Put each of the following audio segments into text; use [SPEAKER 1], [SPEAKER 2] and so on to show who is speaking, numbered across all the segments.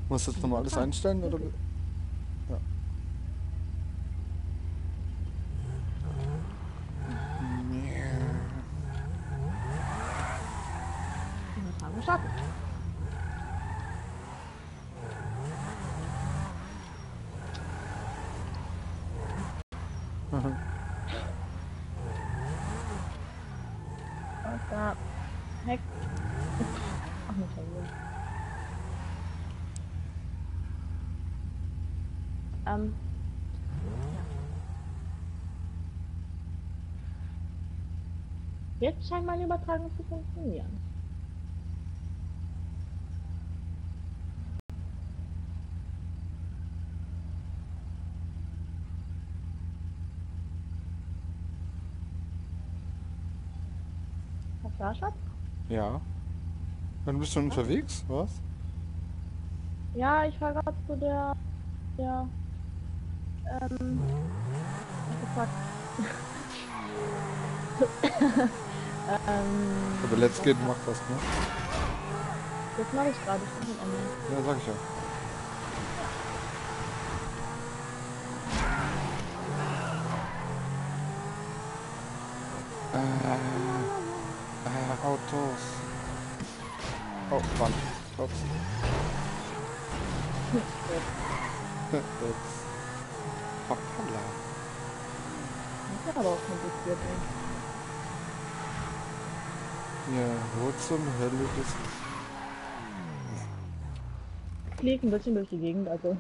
[SPEAKER 1] Muss jetzt nochmal alles einstellen oder? Ja.
[SPEAKER 2] Das haben wir gestartet. Und da Heck. Ach, nicht hier. Ja. Jetzt scheint meine Übertragung zu funktionieren. Was war, Schatz?
[SPEAKER 1] Ja. Dann bist du schon unterwegs, was?
[SPEAKER 2] Ja, ich war gerade zu der, was gesagt,
[SPEAKER 1] Aber Let's
[SPEAKER 2] was
[SPEAKER 1] Get
[SPEAKER 2] war,
[SPEAKER 1] macht das, ne?
[SPEAKER 2] das mache ich gerade, ich bin mit online.
[SPEAKER 1] Ja, sag ich ja. Autos. Oh, Mann. Ups. Ups. Hoppala.
[SPEAKER 2] Das ist aber auch kompliziert, ey.
[SPEAKER 1] Ja, wo zum Hölle bist
[SPEAKER 2] Ich fliege ein bisschen durch die Gegend, also.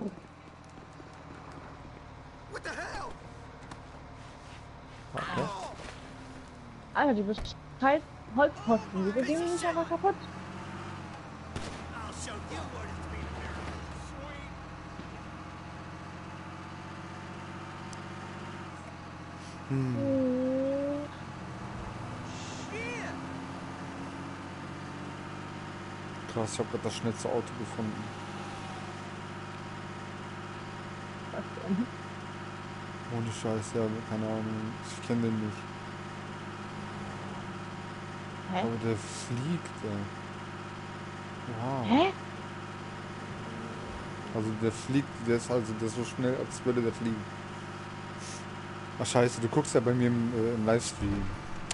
[SPEAKER 1] du? Okay.
[SPEAKER 2] Alter, die scheiß Holzposten, wieso gehen die nicht einfach kaputt? Hm.
[SPEAKER 1] Krass, ich habe gerade das schnellste Auto gefunden.
[SPEAKER 2] Was denn?
[SPEAKER 1] Ohne Scheiß, ja, keine Ahnung. Ich kenne den nicht.
[SPEAKER 2] Hä?
[SPEAKER 1] Aber der fliegt, ey. Wow.
[SPEAKER 2] Hä?
[SPEAKER 1] Also der fliegt, der ist so schnell, als würde der fliegen. Ach scheiße, du guckst ja bei mir im Livestream.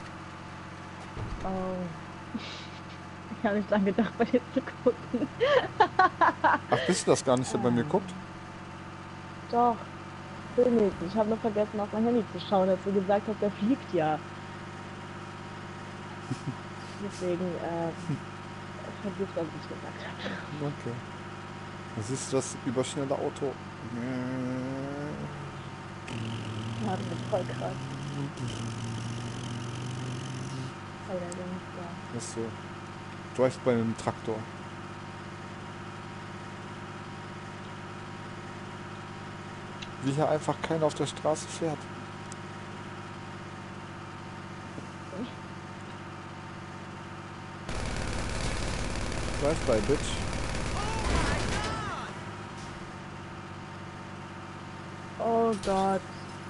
[SPEAKER 2] Oh. Ich habe nicht dran gedacht, bei dir zu gucken.
[SPEAKER 1] Ach, bist du das gar nicht, der bei mir
[SPEAKER 2] Ah,
[SPEAKER 1] guckt?
[SPEAKER 2] doch, bin ich. Ich habe nur vergessen, auf mein Handy zu schauen, als du gesagt hast, der fliegt ja. Deswegen, vergiss, was ich gesagt habe.
[SPEAKER 1] Okay. Das ist das überschnelle Auto.
[SPEAKER 2] Ja, das ist voll krass. Allerdings, ja.
[SPEAKER 1] Das ist so. Drive bei einem Traktor. Wie hier einfach keiner auf der Straße fährt. Drive by, Bitch.
[SPEAKER 2] Oh Gott.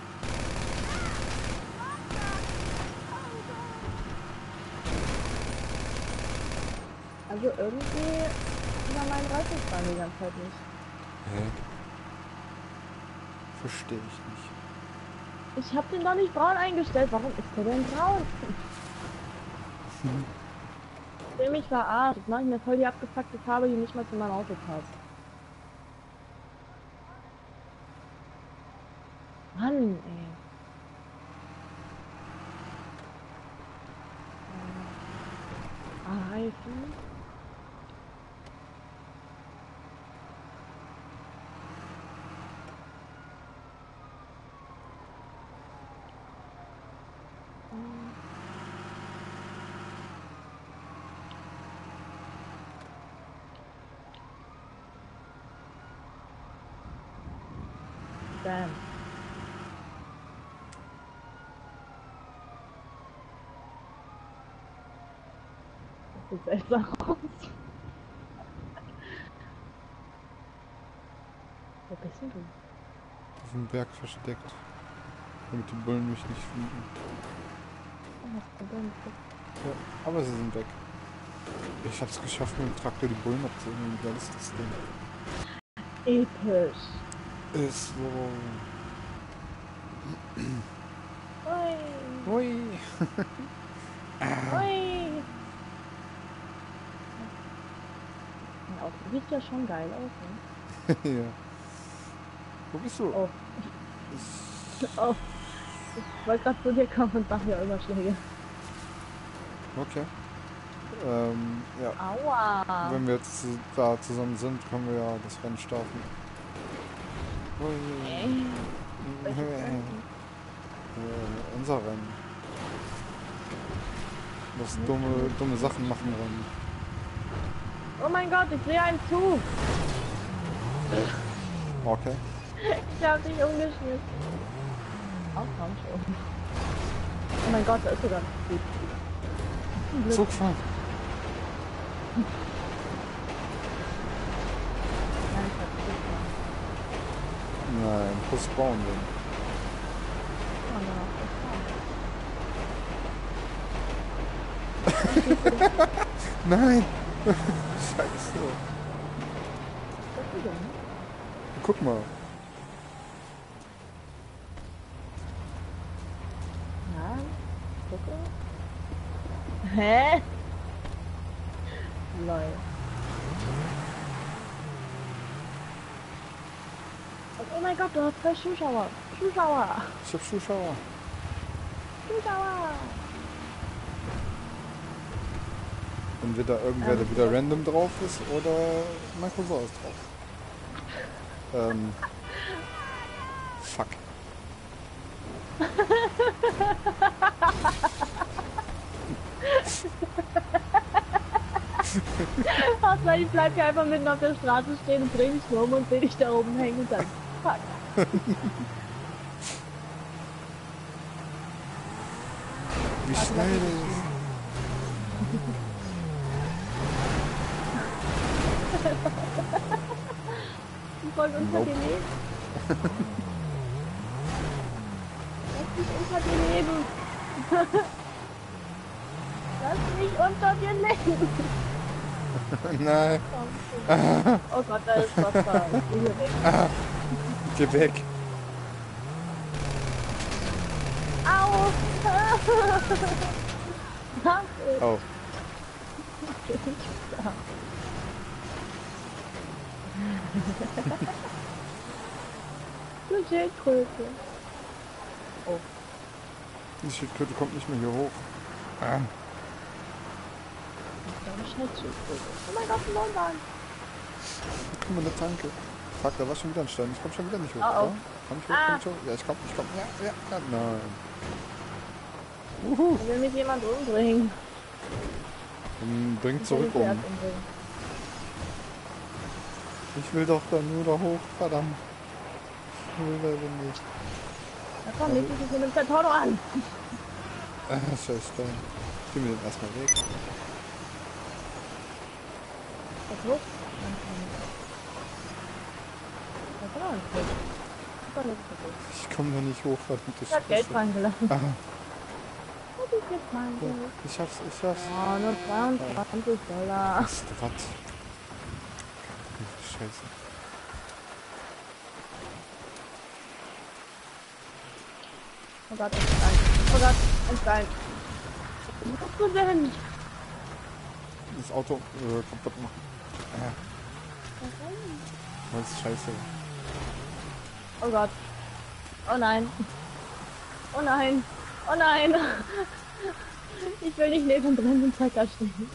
[SPEAKER 2] Also irgendwie über meinen Reifenstand die ganze Zeit nicht.
[SPEAKER 1] Hä? Verstehe ich nicht.
[SPEAKER 2] Ich habe den doch nicht braun eingestellt. Warum ist der denn braun? Ich will mich verarscht. Jetzt mache ich mir voll die abgefuckte Farbe, die nicht mal zu meinem Auto passt. Mann, ey. Reifen. Bam. Das sieht seltsam aus. Wo bist denn du?
[SPEAKER 1] Auf dem Berg versteckt. Damit die Bullen mich nicht finden.
[SPEAKER 2] Oh, hast du denn geguckt?
[SPEAKER 1] Ja, aber sie sind weg. Ich hab's geschafft, mit dem Traktor die Bullen abzuholen. Wie geil ist das denn?
[SPEAKER 2] Episch.
[SPEAKER 1] Ist so.
[SPEAKER 2] Ui.
[SPEAKER 1] Hui.
[SPEAKER 2] Ui. Ja, auch sieht ja schon geil aus, ne?
[SPEAKER 1] Ja. Wo bist du?
[SPEAKER 2] Oh. Oh. Ich wollte gerade zu dir kommen und mache ja Überschläge.
[SPEAKER 1] Okay. Ja.
[SPEAKER 2] Aua.
[SPEAKER 1] Wenn wir jetzt da zusammen sind, können wir ja das Rennen starten. Hui.
[SPEAKER 2] Welches Rennen?
[SPEAKER 1] Unser Rennen. Das dumme Sachen machen Rennen.
[SPEAKER 2] Oh mein Gott, ich sehe einen Zug.
[SPEAKER 1] Okay.
[SPEAKER 2] Ich habe dich umgeschmissen. Auch komm schon. Oh mein Gott, da ist sogar ein Zug.
[SPEAKER 1] Zug fahren.
[SPEAKER 2] Nein, ich hab Zug fahren.
[SPEAKER 1] Nein, postponen den.
[SPEAKER 2] Oh no,
[SPEAKER 1] Nein! Scheiße.
[SPEAKER 2] das ist denn?
[SPEAKER 1] Guck mal.
[SPEAKER 2] Ja, gucke. Hä? Lol. Oh mein Gott, du hast zwei Zuschauer. Zuschauer.
[SPEAKER 1] Ich hab Zuschauer.
[SPEAKER 2] Zuschauer.
[SPEAKER 1] Entweder irgendwer, der wieder random drauf ist, oder mein Cousin ist drauf. Fuck.
[SPEAKER 2] Also ich bleib hier einfach mitten auf der Straße stehen und dreh mich rum und seh dich da oben hängen und dann fuck.
[SPEAKER 1] Wie schnell das ist.
[SPEAKER 2] Ich wollte unter
[SPEAKER 1] Nope.
[SPEAKER 2] dir leben. Lass mich unter dir leben. Lass mich unter dir leben.
[SPEAKER 1] Nein,
[SPEAKER 2] Oh Gott, da ist Wasser. Ich bin hier weg.
[SPEAKER 1] geh weg.
[SPEAKER 2] Au! Was ist
[SPEAKER 1] Oh,
[SPEAKER 2] da? Eine Schildkröte. Oh,
[SPEAKER 1] die Schildkröte kommt nicht mehr hier hoch. Ah,
[SPEAKER 2] das ist eine Schildkröte. Oh mein Gott, ein Wohnwagen.
[SPEAKER 1] guck mal, eine Tanke. Fuck, da war schon wieder ein Stein. Ich komm schon wieder nicht hoch,
[SPEAKER 2] Oh, oh.
[SPEAKER 1] oder? Komm ich hoch, komm ich hoch? Ja, ich komm. Ja, nein.
[SPEAKER 2] Da will mich jemand umbringen.
[SPEAKER 1] Dann bring
[SPEAKER 2] Ich will
[SPEAKER 1] zurück
[SPEAKER 2] mich zuerst
[SPEAKER 1] um.
[SPEAKER 2] umbringen.
[SPEAKER 1] Ich will doch da nur da hoch, verdammt. Ich will da nicht.
[SPEAKER 2] Da komm, leg dich mit dem Tornado an.
[SPEAKER 1] Scheiß Stein. Ich will mir den erstmal weg.
[SPEAKER 2] Was hoch? Das war ein Trick. Das war nicht so gut.
[SPEAKER 1] Ich komm da nicht hoch, verdammte
[SPEAKER 2] Ich hab Geld
[SPEAKER 1] Scheiße.
[SPEAKER 2] fallen gelassen.
[SPEAKER 1] Ah,
[SPEAKER 2] Was ist jetzt mein
[SPEAKER 1] ja,
[SPEAKER 2] Geld?
[SPEAKER 1] ich schaff's.
[SPEAKER 2] Oh, nur $22.
[SPEAKER 1] Was? Scheiße.
[SPEAKER 2] Oh Gott, ein Stein. Oh Gott, ein Stein. Was machst du denn?
[SPEAKER 1] Das Auto kaputt machen. Das ist scheiße.
[SPEAKER 2] Oh Gott. Oh nein. Oh nein. Oh nein. Ich will nicht neben dem brennenden Trecker stehen.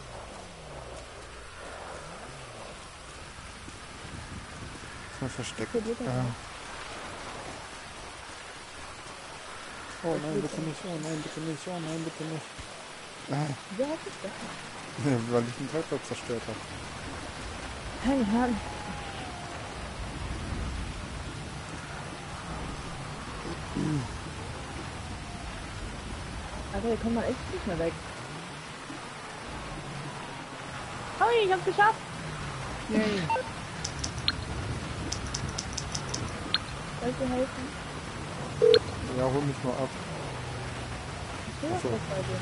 [SPEAKER 1] Ist mal versteckt.
[SPEAKER 2] Probiert er
[SPEAKER 1] Ah. Oh nein, bitte nicht. Oh nein, bitte nicht. Oh nein, bitte nicht. Ah,
[SPEAKER 2] Wer hat sich das?
[SPEAKER 1] weil ich den Treibplatz zerstört habe.
[SPEAKER 2] Keine Ahnung. Alter, hier kommt man echt nicht mehr weg. Hui, ich hab's geschafft.
[SPEAKER 1] Yay.
[SPEAKER 2] Soll ich dir helfen?
[SPEAKER 1] Ja, hol mich mal ab.
[SPEAKER 2] Ich will
[SPEAKER 1] Ach so.
[SPEAKER 2] was bei dir.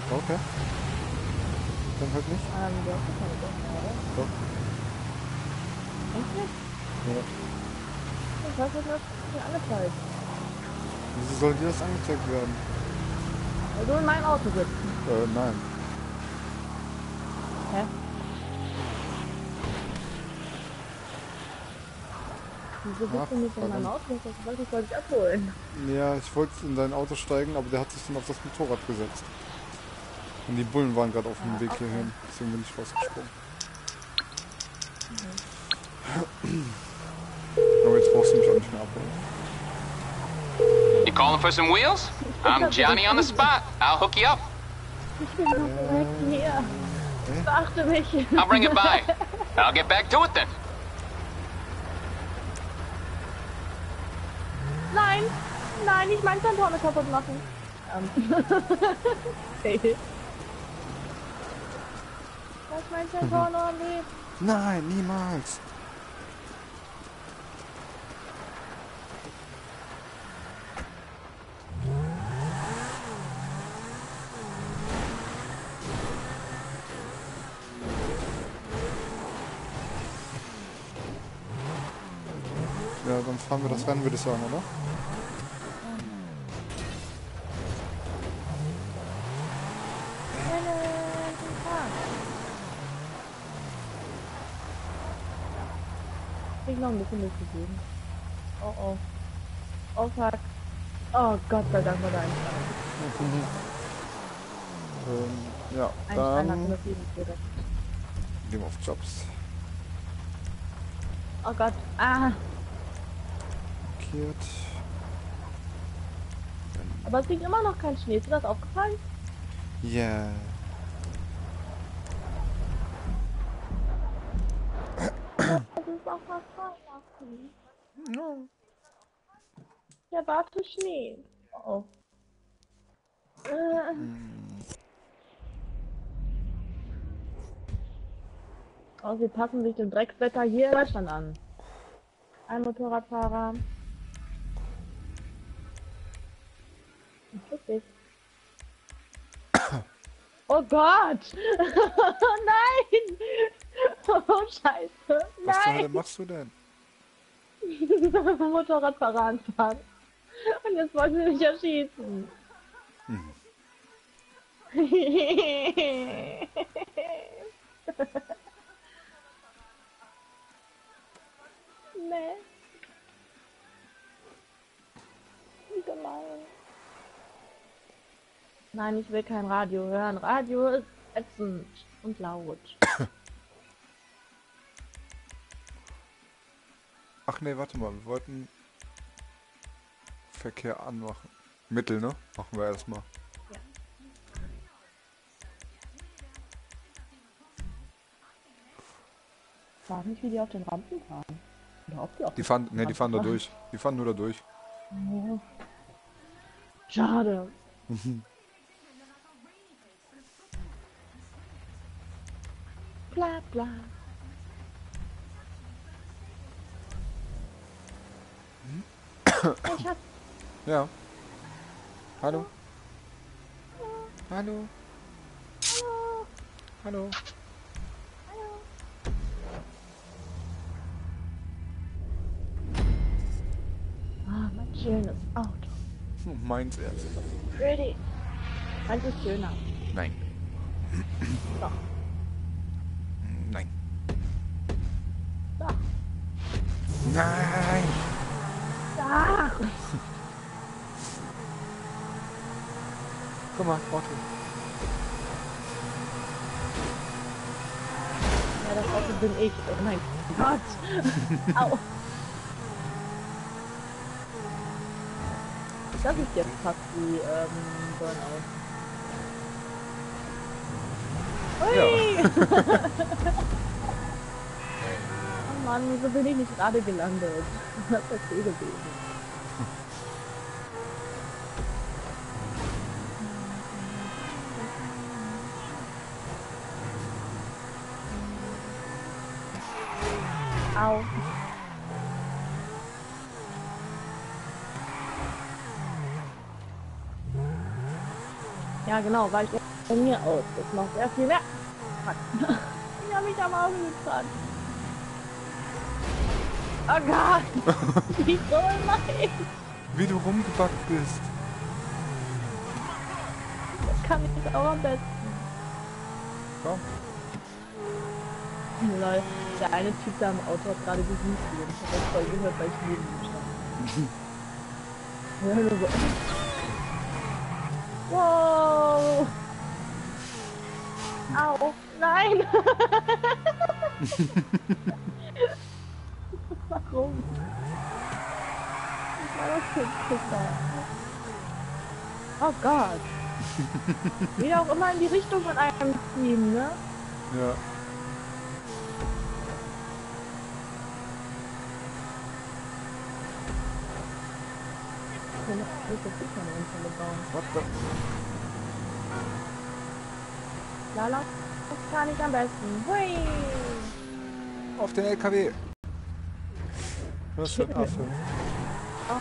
[SPEAKER 1] Okay. Dann halt nicht.
[SPEAKER 2] Du hast doch keine Gäste, oder?
[SPEAKER 1] Doch.
[SPEAKER 2] Echt nicht?
[SPEAKER 1] Ja.
[SPEAKER 2] Ich weiß nicht, was mir angezeigt.
[SPEAKER 1] Wieso soll dir das angezeigt werden?
[SPEAKER 2] Weil du in meinem Auto sitzt.
[SPEAKER 1] Nein.
[SPEAKER 2] Hä? Wieso bist du nicht in meinem Auto? Ich wollte dich abholen.
[SPEAKER 1] Ja, ich wollte in dein Auto steigen, aber der hat sich dann auf das Motorrad gesetzt. Und die Bullen waren gerade auf dem Weg
[SPEAKER 2] okay.
[SPEAKER 1] hierhin. Deswegen bin ich rausgesprungen. Aber jetzt brauchst du mich auch nicht mehr abholen.
[SPEAKER 3] You calling for some wheels? I'm Johnny on the spot. I'll hook you up.
[SPEAKER 2] Ich bin doch direkt hier. Beachte mich.
[SPEAKER 3] I'll bring it by. I'll get back to it then.
[SPEAKER 2] Nein! Nein, nicht mein Santorne kaputt machen. Okay. Lass mein Santorne am Leben.
[SPEAKER 1] Nein, niemals. Ja, dann fahren wir das Rennen, würde ich sagen, oder?
[SPEAKER 2] Ich noch ein bisschen durchgegeben. Oh oh. Oh fuck. Oh Gott sei Dank war da ein Stein.
[SPEAKER 1] Ja,
[SPEAKER 2] Ein Stein hat
[SPEAKER 1] dann
[SPEAKER 2] mir viel gerettet.
[SPEAKER 1] gehen wir auf Jobs.
[SPEAKER 2] Oh Gott. Ah.
[SPEAKER 1] Markiert.
[SPEAKER 2] Aber es liegt immer noch kein Schnee. Ist dir das aufgefallen?
[SPEAKER 1] Ja.
[SPEAKER 2] Das ist auch was Weihnachten. Der warte Schnee. Oh. Oh, sie passen sich dem Dreckswetter hier in Deutschland an. Ein Motorradfahrer. Richtig. Oh Gott! Nein! Oh Scheiße!
[SPEAKER 1] Was zur Hölle
[SPEAKER 2] Nein!
[SPEAKER 1] machst du denn?
[SPEAKER 2] Motorradfahrer anfahren. Und jetzt wollen sie mich erschießen. Nee. Wie gemein. Nein, ich will kein Radio hören. Radio ist ätzend und laut.
[SPEAKER 1] Ach nee, warte mal, wir wollten Verkehr anmachen. Mittel, ne? Machen wir erstmal.
[SPEAKER 2] Ja. Ich frage mich, wie die auf den Rampen fahren. Oder ob die auf
[SPEAKER 1] Die fahren, ne, die fahren da durch. Die fahren nur da durch.
[SPEAKER 2] Oh. Schade. Bla bla. Hey, Schatz.
[SPEAKER 1] Ja. Hallo? Hallo? Hallo?
[SPEAKER 2] Ah, mein schönes Auto.
[SPEAKER 1] Meins erst.
[SPEAKER 2] Pretty. Meins ist schöner.
[SPEAKER 1] Nein.
[SPEAKER 2] Doch.
[SPEAKER 1] Nein.
[SPEAKER 2] Doch.
[SPEAKER 1] Nein!
[SPEAKER 2] Ach.
[SPEAKER 1] Guck mal, Auto.
[SPEAKER 2] Ja, das Auto bin ich. Oh mein Gott. Au. Das ist jetzt fast wie Burnout. Ui! Oh Mann, wieso bin ich nicht gerade gelandet? Das ist okay gewesen. Au. Ja, genau, weil ich Von mir aus. Das macht sehr viel mehr. Fuck. Ich habe mich am Auge gekratzt. Oh Gott. Wie so nein.
[SPEAKER 1] Wie du rumgebackt bist.
[SPEAKER 2] Das kann ich auch am besten.
[SPEAKER 1] Komm.
[SPEAKER 2] Lol. Der eine Typ da im Auto hat gerade gesucht. Ich hab das voll gehört, weil ich neben ihm stand. Ja, nur so. Wow! Au! Nein! Warum? Ich war doch Pisser. Oh Gott! Wieder auch immer in die Richtung von einem Team, ne?
[SPEAKER 1] Ja.
[SPEAKER 2] Ich will jetzt nicht meine Unfälle bauen.
[SPEAKER 1] What the...
[SPEAKER 2] Lala, das kann ich am besten. Hui!
[SPEAKER 1] Auf den LKW. Was für ein Affe.
[SPEAKER 2] Oh,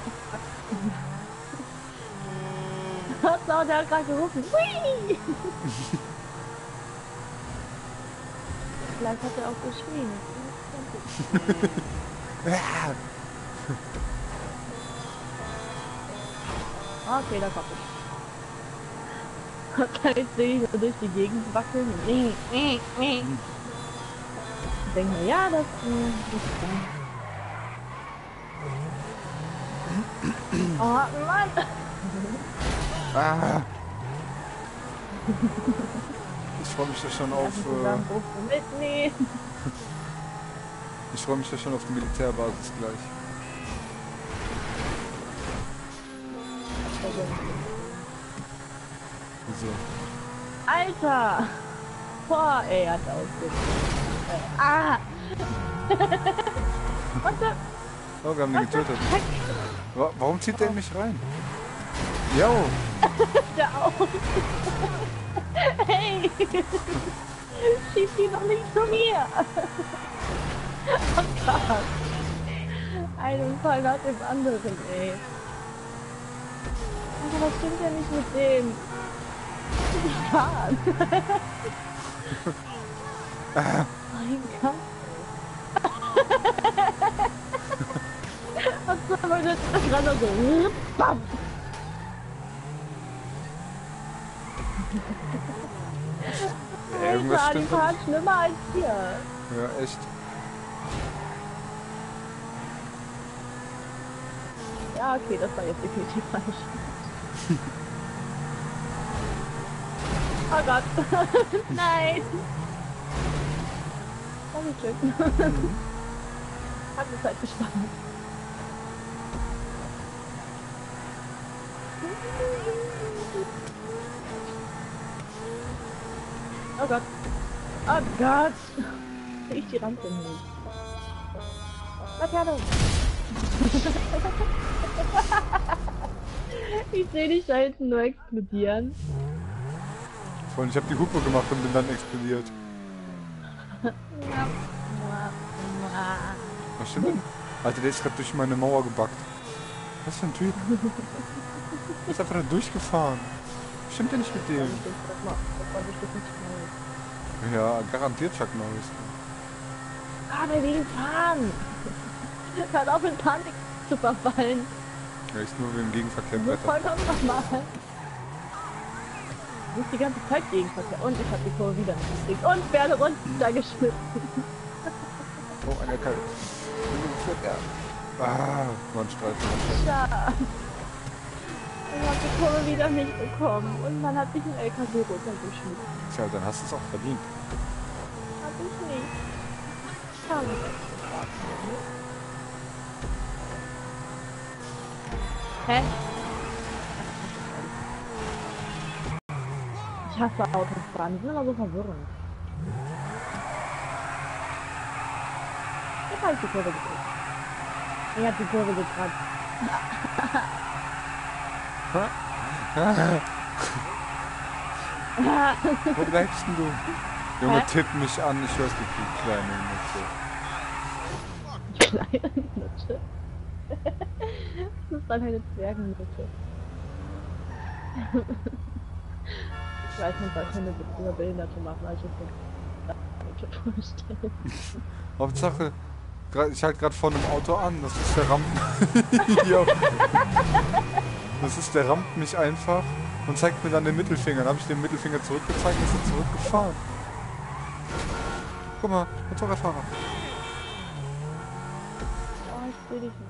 [SPEAKER 2] fuck. Der hat gerade gerufen. Hui! Vielleicht hat er auch geschrien.
[SPEAKER 1] Ja.
[SPEAKER 2] Okay, da kommt es. Jetzt sehe ich so durch die Gegend wackeln. Ich denke mir, ja, das ist gut. Oh Mann!
[SPEAKER 1] Ah. Ich freue mich ja schon auf...
[SPEAKER 2] mitnehmen.
[SPEAKER 1] Ich freue mich ja schon auf die Militärbasis gleich. So.
[SPEAKER 2] Alter! Boah, ey, hat ausgesehen. Was denn?
[SPEAKER 1] Oh, wir haben den getötet. Warum zieht der in mich rein? Jo!
[SPEAKER 2] Der auch! Hey! Schieb die doch nicht zu mir! Oh Gott! Ein Unfall nach dem anderen, ey. Also was stimmt ja nicht mit dem? Die fahren! Mein Gott! Was soll man jetzt gerade so? Bam!
[SPEAKER 1] Irgendwas
[SPEAKER 2] Alter, die
[SPEAKER 1] stimmt
[SPEAKER 2] fahren
[SPEAKER 1] nicht.
[SPEAKER 2] schlimmer als hier.
[SPEAKER 1] Ja, echt.
[SPEAKER 2] Ja, okay, das war jetzt definitiv falsch. Oh Gott. Nein. Dankeschön. Hat die Zeit gespannt. Oh Gott. Oh Gott. Ich die Rampe nicht. Laterne. Ich sehe dich da hinten nur explodieren.
[SPEAKER 1] Vorhin, ich habe die Hupe gemacht und bin dann explodiert. Was stimmt denn? Alter, der ist gerade durch meine Mauer gebackt. Was für ein Typ? Der ist einfach da durchgefahren. Was stimmt denn nicht mit dem?
[SPEAKER 2] Das war bestimmt nicht schnell.
[SPEAKER 1] Ja, garantiert Chuck Norris.
[SPEAKER 2] Gerade wegen Fahren. Hört auf in Panik zu verfallen.
[SPEAKER 1] Ja, ist nur im Gegenverkehr
[SPEAKER 2] Das ist
[SPEAKER 1] brettert.
[SPEAKER 2] vollkommen normal. Du bist die ganze Zeit Gegenverkehr. Und ich habe die Kurve wieder nicht gekriegt. Und werde runtergeschmissen.
[SPEAKER 1] Oh, ein LKW. Ja. Ah, man Streifen.
[SPEAKER 2] Ja. Ich habe die Kurve wieder nicht bekommen. Und dann hat sich ein LKW runtergeschmissen.
[SPEAKER 1] Tja, dann hast du es auch verdient.
[SPEAKER 2] Hab ich nicht. Ich habe es. Hä? Ich hasse Autofahren, die sind immer so verwirrend. Ich habe die Kurve gekriegt. Ich habe die Kurve gekratzt.
[SPEAKER 1] Wo bleibst denn du? Junge,
[SPEAKER 2] Hä?
[SPEAKER 1] tipp mich an, ich hör's dich, du kleine Mütze.
[SPEAKER 2] Kleine Nutte. Das ist dann eine Zwergennutte. Ich weiß nicht, was Hunde über Behinderte machen, also ich mir vorstellen.
[SPEAKER 1] Hauptsache, ich halte gerade vor einem Auto an, das ist der Rampen. Ja. Das ist, der rammt mich einfach und zeigt mir dann den Mittelfinger. Dann habe ich den Mittelfinger zurückgezeigt und ist er zurückgefahren. Guck mal, Motorradfahrer.
[SPEAKER 2] Oh, ich will dich nicht.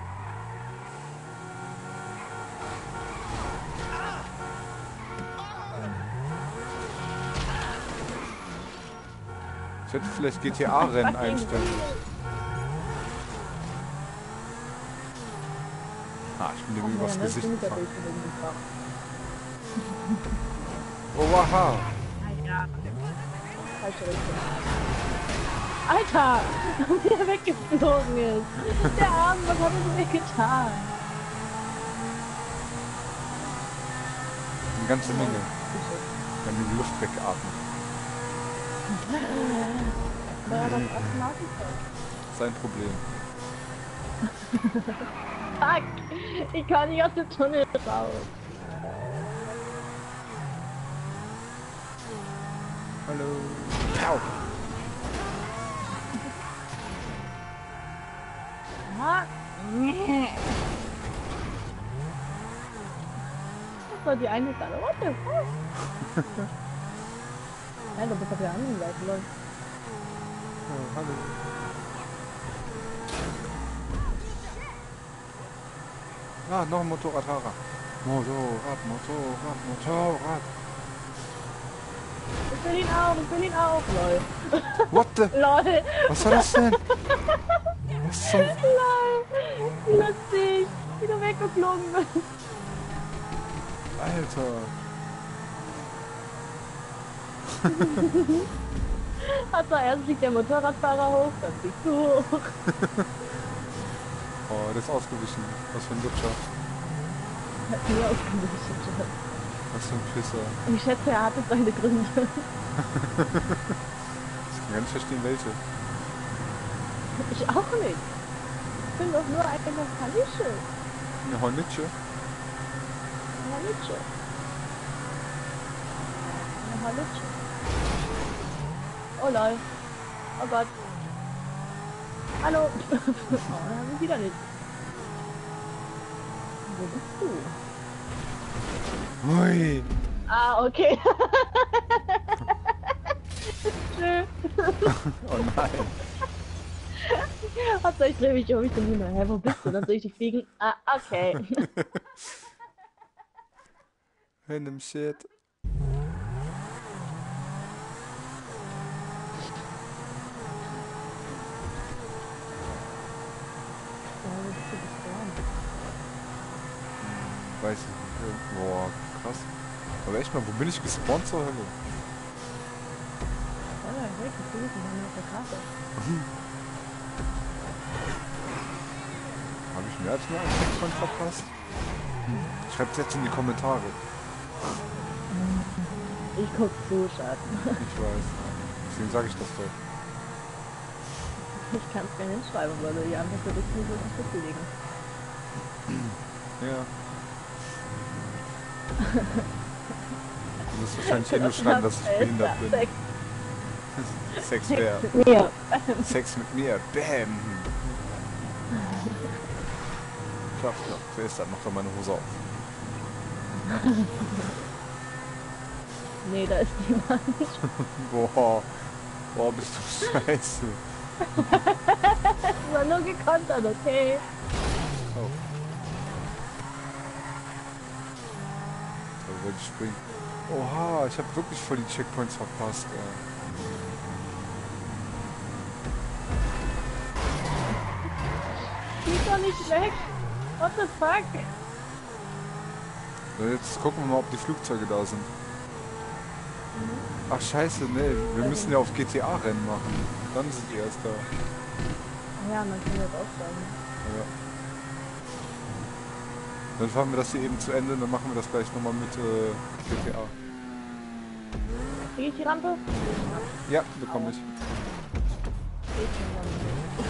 [SPEAKER 1] Ich hätte vielleicht GTA-Rennen einstellen. Ah, ich bin dem übers Gesicht gefahren. Oh, waha.
[SPEAKER 2] Alter. Falsche Richtung. Alter! Wie er weggeflogen ist. Der Arm, was hat er mir getan?
[SPEAKER 1] Eine ganze Menge. Wir haben die Luft weggeatmet.
[SPEAKER 2] War das Asthmatiker?
[SPEAKER 1] Sein Problem.
[SPEAKER 2] Fuck! Ich kann nicht aus dem Tunnel raus.
[SPEAKER 1] Hallo. Au.
[SPEAKER 2] Ah. Das war die eine Sache. What the fuck? Nein, du bist auf der anderen Seite, Leute.
[SPEAKER 1] Oh, hallo. Ah, noch ein Motorradfahrer. Motorrad.
[SPEAKER 2] Ich will ihn auch, lol.
[SPEAKER 1] What the?
[SPEAKER 2] Lol.
[SPEAKER 1] Was war das denn? Was zum...
[SPEAKER 2] Lol. Wie lustig. Wie du weggeflogen bist.
[SPEAKER 1] Alter.
[SPEAKER 2] Also erst fliegt der Motorradfahrer hoch, dann fliegst du hoch.
[SPEAKER 1] Oh, der ist ausgewichen. Was für ein Lutscher.
[SPEAKER 2] Hat mir ausgewichen.
[SPEAKER 1] Was für ein Pisser.
[SPEAKER 2] Ich schätze, er hatte seine Gründe.
[SPEAKER 1] Ich kann gar nicht verstehen, welche.
[SPEAKER 2] Ich auch nicht. Ich bin doch nur eine Panische.
[SPEAKER 1] Eine Hornitsche?
[SPEAKER 2] Panische. Eine Panische. Oh lol. Oh Gott. Hallo. Oh, da haben wir wieder nicht. Wo bist du?
[SPEAKER 1] Hui.
[SPEAKER 2] Ah, okay. Tschö.
[SPEAKER 1] Oh nein.
[SPEAKER 2] Also ich drehe mich um, ich bin immer, hä, wo bist du? Dann soll ich dich fliegen? Ah, okay.
[SPEAKER 1] Random shit. Weiß ich nicht. Boah, krass. Aber echt mal, wo bin ich gespawnt zur Hölle?
[SPEAKER 2] Ja, ich weiß, ich bin auf der Karte.
[SPEAKER 1] Habe ich mehr als nur einen Checkpoint verpasst? Schreibt jetzt in die Kommentare.
[SPEAKER 2] Ich guck zu, Schatz.
[SPEAKER 1] Ich weiß. Deswegen sage ich das doch.
[SPEAKER 2] Ich kann es gerne hinschreiben, weil du die einfach so nicht so ins Stück legen.
[SPEAKER 1] Ja. Du musst wahrscheinlich eh nur schreiben, dass ich behindert bin. Sex wer?
[SPEAKER 2] Ja.
[SPEAKER 1] Sex mit mir. Bam. Kraftlock. Wer ist das? Mach doch meine Hose auf.
[SPEAKER 2] Nee, da ist niemand.
[SPEAKER 1] Boah. Boah, bist du scheiße.
[SPEAKER 2] Das war nur gekontert, okay?
[SPEAKER 1] Oh. Da wollte ich springen. Oha, ich habe wirklich voll die Checkpoints verpasst, ey.
[SPEAKER 2] Geh doch nicht weg! What the fuck?
[SPEAKER 1] So, jetzt gucken wir mal, ob die Flugzeuge da sind. Ach scheiße, nee, wir müssen ja auf GTA-Rennen machen. Dann sind die erst da.
[SPEAKER 2] Ja, man kann das aufsteigen.
[SPEAKER 1] Ja. Dann fahren wir das hier eben zu Ende und dann machen wir das gleich nochmal mit GTA.
[SPEAKER 2] Krieg ich die Rampe?
[SPEAKER 1] Ja, bekomme ich.
[SPEAKER 2] Geht schon dann.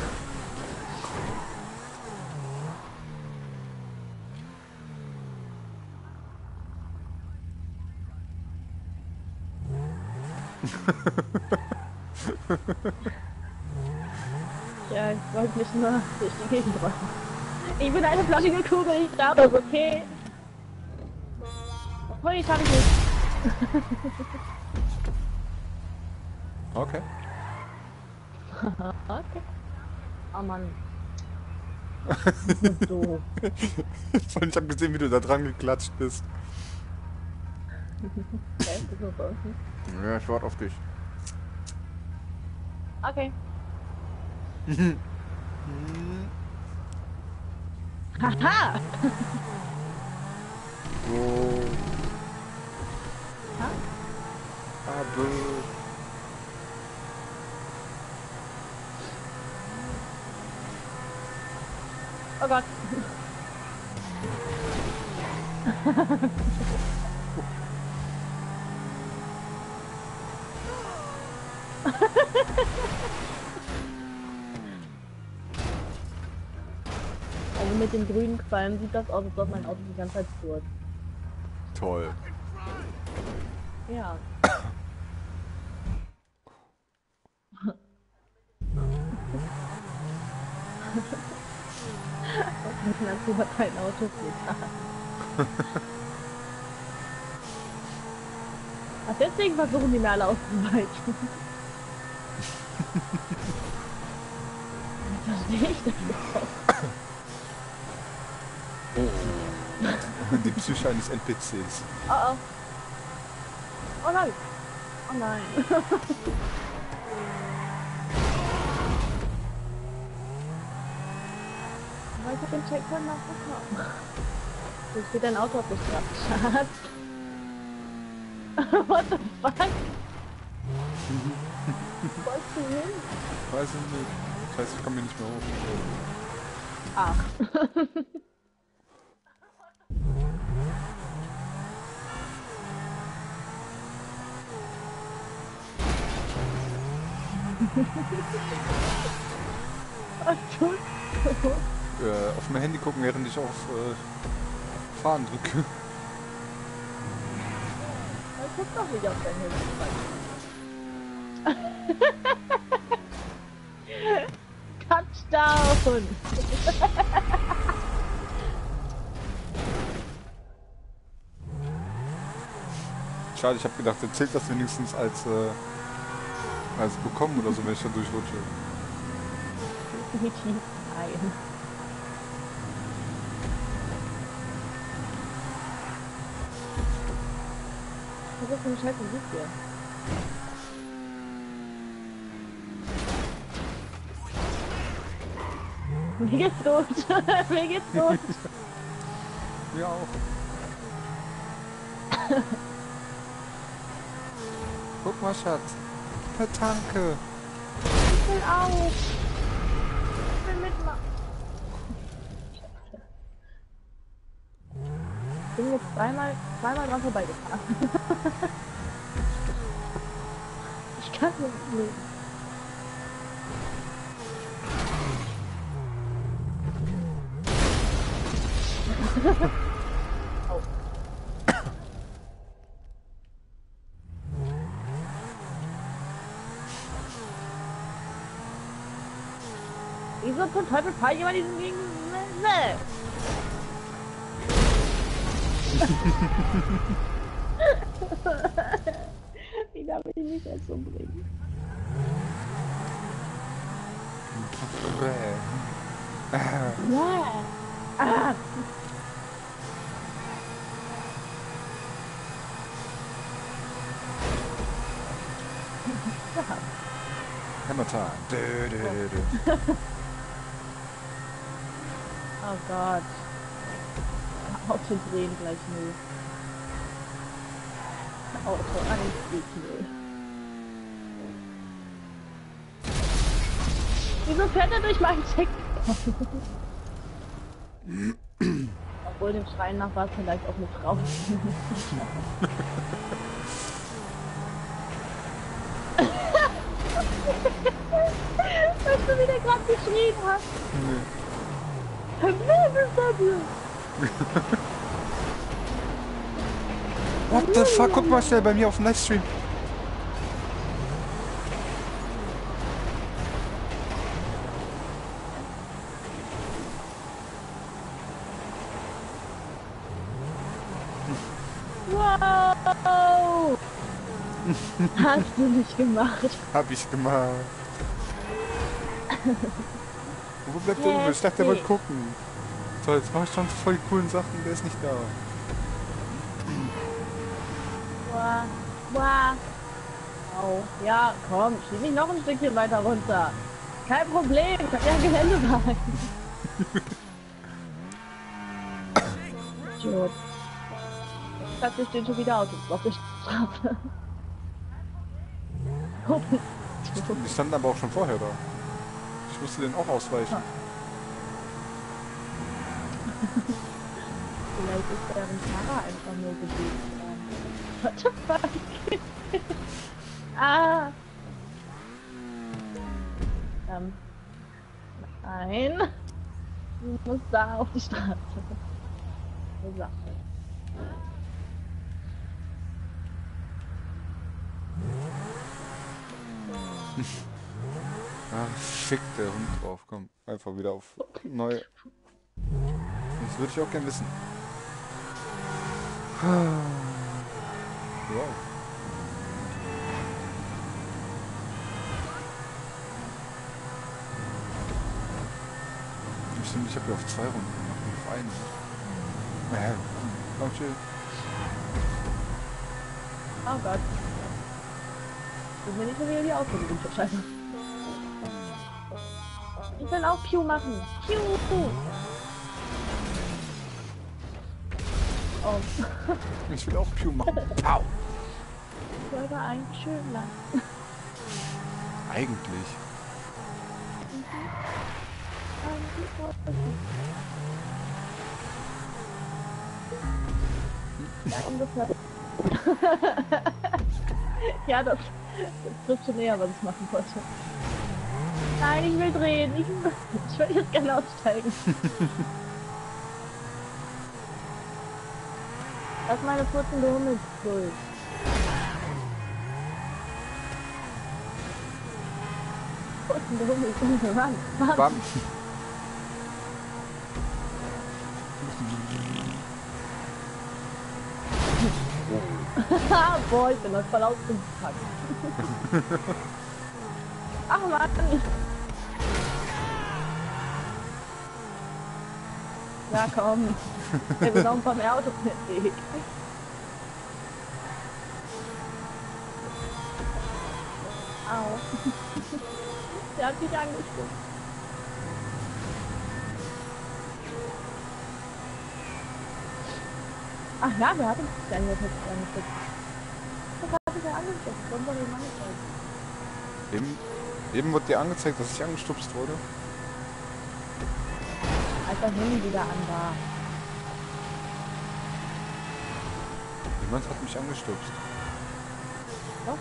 [SPEAKER 2] Ja, ich wollte mich nur durch die Gegend räumen. Ich bin eine flaschige Kugel, ich darf das, okay? Obwohl, ich habe ich nicht.
[SPEAKER 1] Okay.
[SPEAKER 2] Okay. Oh Mann. So.
[SPEAKER 1] Ich habe gesehen, wie du da dran geklatscht bist.
[SPEAKER 2] Okay, das ist so.
[SPEAKER 1] Ja, ich warte auf dich.
[SPEAKER 2] Okay. Haha!
[SPEAKER 1] So.
[SPEAKER 2] Ha?
[SPEAKER 1] Aber.
[SPEAKER 2] Oh Gott. Also mit den grünen Qualmen sieht das aus, als ob mein Auto die ganze Zeit furzt.
[SPEAKER 1] Toll.
[SPEAKER 2] Ja. Natur hat kein Auto getan. Ach, deswegen versuchen die mir alle auszuweichen. Verstehe ich das nicht.
[SPEAKER 1] Die Psyche eines NPCs.
[SPEAKER 2] Oh oh. Oh nein. Oh nein. Aber ich hab den Checkpoint noch bekommen. Jetzt steht dein Auto auf der Straße. Schatz. What the fuck? Wo wolltest du hin?
[SPEAKER 1] Weiß ich nicht. Scheiße, ich komme hier nicht mehr hoch.
[SPEAKER 2] Ach. Was tust du?
[SPEAKER 1] Auf mein Handy gucken, während ich auf Fahren drücke.
[SPEAKER 2] Ich guck doch nicht auf dein Handy. Touchdown!
[SPEAKER 1] Schade, ich habe gedacht, er zählt das wenigstens als bekommen oder so, wenn ich da durchrutsche.
[SPEAKER 2] Definitiv nein. Was ist für eine scheiß Musik hier? Mir geht's gut. Mir geht's gut.
[SPEAKER 1] Mir auch. Guck mal, Schatz. Eine Tanke.
[SPEAKER 2] Ich will auch. Ich will mitmachen. Ich bin jetzt zweimal dran vorbeigefahren. Ich kann nicht leben. Oh. Wieso zum Teufel fahre ich immer diesen Gegen... Nee. Wie darf ich mich jetzt umbringen? Ja. Ah.
[SPEAKER 1] Hammer time. Dö, dö, dö, dö.
[SPEAKER 2] Oh Gott. Auto drehen gleich null. Auto anstieg null. Wieso fährt er durch meinen Checkpoint? Obwohl dem Schreien nach war es vielleicht auch eine Frau. Weißt du, wie der gerade geschrien hat?
[SPEAKER 1] Nee.
[SPEAKER 2] Wer ist das hier?
[SPEAKER 1] What the fuck? Guck mal schnell bei mir auf dem Livestream.
[SPEAKER 2] Oh! Hast du nicht gemacht.
[SPEAKER 1] Hab ich gemacht. Wo bleibt der Uwe? Ich dachte, der wollte gucken. So, jetzt mach ich schon voll die coolen Sachen, der ist nicht da.
[SPEAKER 2] Boah. Boah. Au. Ja, komm, schieb mich noch ein Stückchen weiter runter. Kein Problem, ich hab ja Geländewagen. Idiot. Plötzlich stehen schon wieder Autos auf der Straße.
[SPEAKER 1] Die standen aber auch schon vorher da. Ich musste denen auch ausweichen.
[SPEAKER 2] Vielleicht ist deren Fahrer einfach nur gedreht. What the fuck? Ah! Nein. Du musst da auf die Straße. So.
[SPEAKER 1] Ah, fick der Hund drauf. Komm, einfach wieder auf neu. Das würde ich auch gern wissen. Wow. Stimmt, ich habe ja auf 2 Runden gemacht, nicht auf 1. Naja, komm chill.
[SPEAKER 2] Oh Gott. Ich will nicht so wieder die Ausbildung scheiße. Ich will auch Pew machen. Pew! Oh.
[SPEAKER 1] Ich will auch Pew machen. Pow!
[SPEAKER 2] Ich wollte eigentlich schön lang.
[SPEAKER 1] Eigentlich.
[SPEAKER 2] Ja, ungefähr. Ja, das trifft schon näher, was ich machen wollte. Nein, ich will drehen. Ich will jetzt gerne aussteigen. Lass meine furzende Hunde durch. Furzende Hunde, Mann.
[SPEAKER 1] Bam.
[SPEAKER 2] Boah, ich bin heute voll ausgepackt. Ach Mann. Ja komm. Wir sind auch ein paar mehr Autos mit Weg. Au. Der hat mich angespuckt. Ach ja, wer hat uns das denn jetzt angeguckt? Das hat sich ja angeguckt. Warum soll ich mal angezeigt?
[SPEAKER 1] Eben wurde dir angezeigt, dass ich angestupst wurde.
[SPEAKER 2] Als das Handy wieder an war.
[SPEAKER 1] Jemand hat mich angestupst.
[SPEAKER 2] Doch.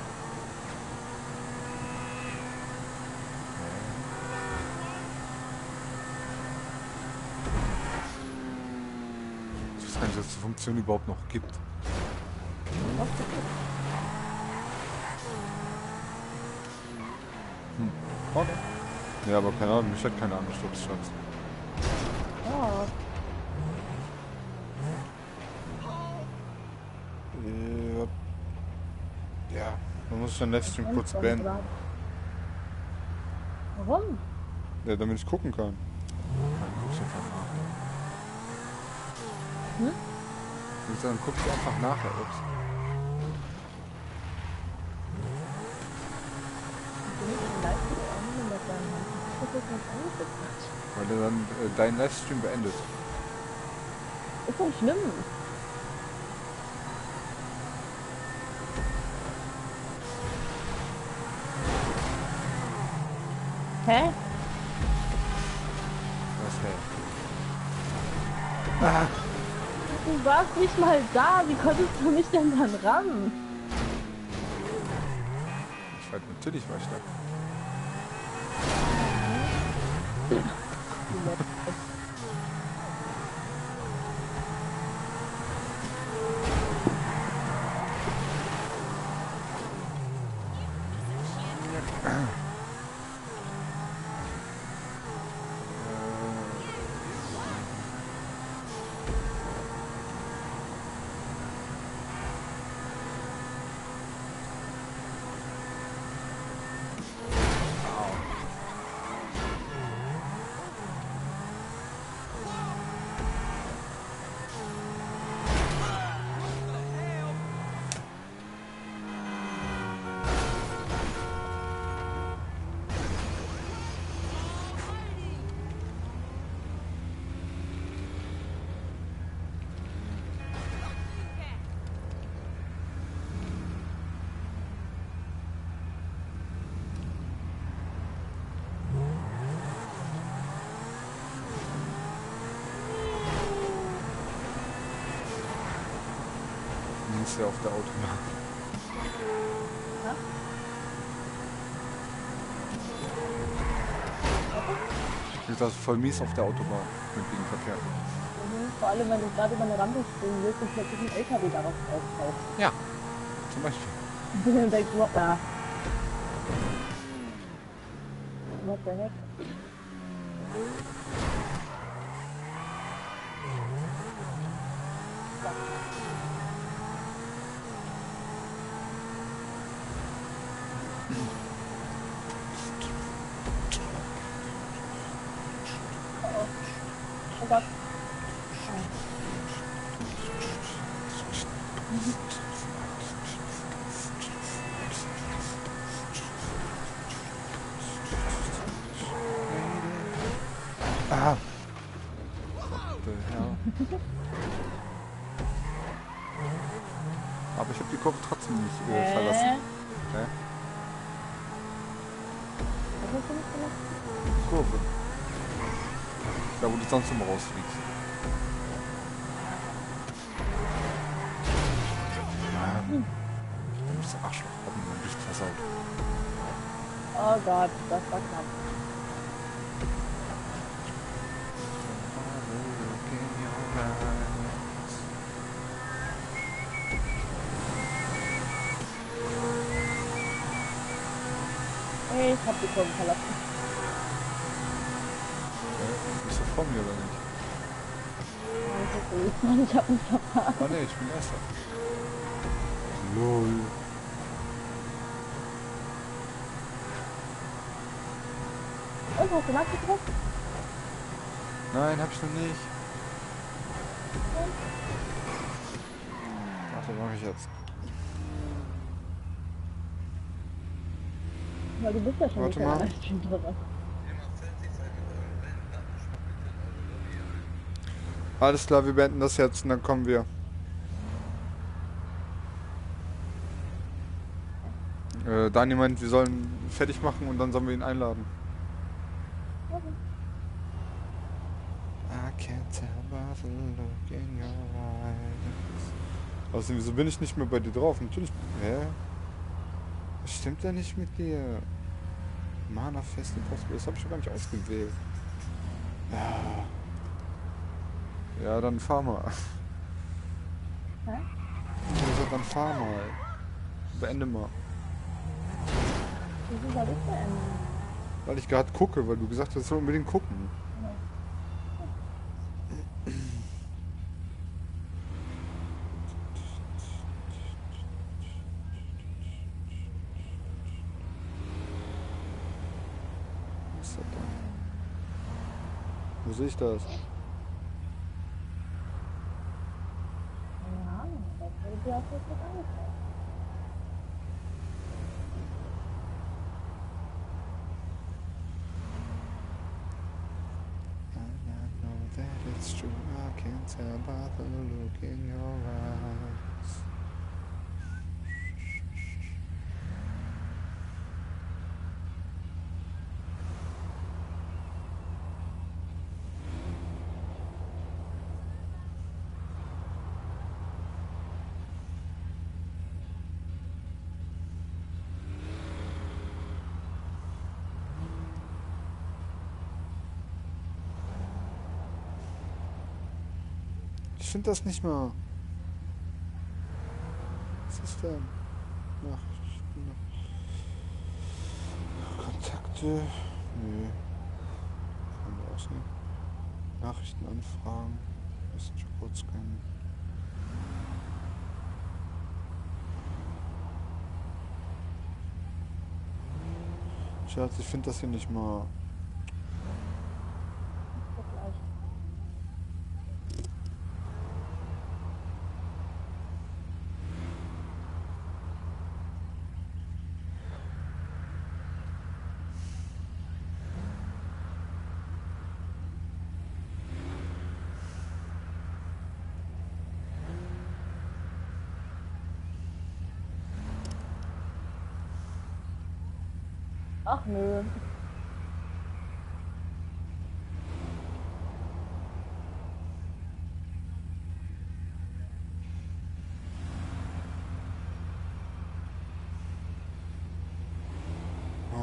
[SPEAKER 1] Ich weiß gar nicht, dass es die Funktion überhaupt noch gibt.
[SPEAKER 2] Doch,
[SPEAKER 1] Okay. Ja, aber keine Ahnung, mich hat keiner angestupst, Schatz.
[SPEAKER 2] ja.
[SPEAKER 1] Ja, man muss den Livestream kurz beenden.
[SPEAKER 2] Warum?
[SPEAKER 1] Ja, damit ich gucken kann. Dann guckst du einfach nach.
[SPEAKER 2] Hm?
[SPEAKER 1] Dann guckst du einfach nachher, ups. Weil er dann deinen Livestream beendet.
[SPEAKER 2] Ist doch schlimm. Hä?
[SPEAKER 1] Was, hey? Ah,
[SPEAKER 2] Du warst nicht mal da. Wie konntest du mich denn dann ran?
[SPEAKER 1] ich weiß, natürlich war ich da. mies hier auf der Autobahn.
[SPEAKER 2] Ja?
[SPEAKER 1] Das ist voll mies auf der Autobahn mit dem Verkehr.
[SPEAKER 2] Vor allem, wenn du gerade über eine Rampe springen willst und plötzlich ein LKW darauf auftaucht.
[SPEAKER 1] Ja, zum Beispiel.
[SPEAKER 2] Und dann denkst du, what the heck? Oh Gott.
[SPEAKER 1] Ah. What the hell? Aber ich habe die Kurve trotzdem nicht verlassen. Okay.
[SPEAKER 2] Was hast du nicht gemacht?
[SPEAKER 1] Kurve. Da wo du sonst immer rausfliegst. Du bist ein Arschloch. Hab mir mein Licht versaut.
[SPEAKER 2] Oh Gott, das war knapp. Ich hab die Kurve verlassen.
[SPEAKER 1] Bist du vor mir oder nicht?
[SPEAKER 2] Ich hab mich verfahren.
[SPEAKER 1] Oh ne, ich bin Erster. LOL.
[SPEAKER 2] Und, hast du nachgedrückt?
[SPEAKER 1] Nein, hab ich noch nicht. Warte, mach ich jetzt.
[SPEAKER 2] Weil du bist ja schon
[SPEAKER 1] Warte
[SPEAKER 2] nicht
[SPEAKER 1] mal.
[SPEAKER 2] mehr Livestream drin.
[SPEAKER 1] Alles klar, wir beenden das jetzt und dann kommen wir. Dani meint, wir sollen fertig machen und dann sollen wir ihn einladen. I can't tell by the look in your eyes. Außerdem, wieso bin ich nicht mehr bei dir drauf? Natürlich. Hä? Was stimmt denn nicht mit dir? Mana Fest Impossible, das habe ich doch gar nicht ausgewählt. Ja. Ja, dann fahr mal.
[SPEAKER 2] Hä?
[SPEAKER 1] Also, dann fahr mal. Beende mal.
[SPEAKER 2] Wieso soll ich beenden?
[SPEAKER 1] Weil ich gerade gucke, weil du gesagt hast, ich soll unbedingt gucken. Was ist das denn? Wo sehe ich das?
[SPEAKER 2] Keine Ahnung, das wurde dir auch nicht angezeigt.
[SPEAKER 1] I know that it's true, I can tell by the look in your eyes. Ich finde das nicht mal. Was ist denn? Nachrichten. Kontakte. Nö. Kann wir auch nicht. Nachrichten anfragen. Messenger Code scannen. Schatz, ich finde das hier nicht mal.
[SPEAKER 2] Das gleich. Ach nö.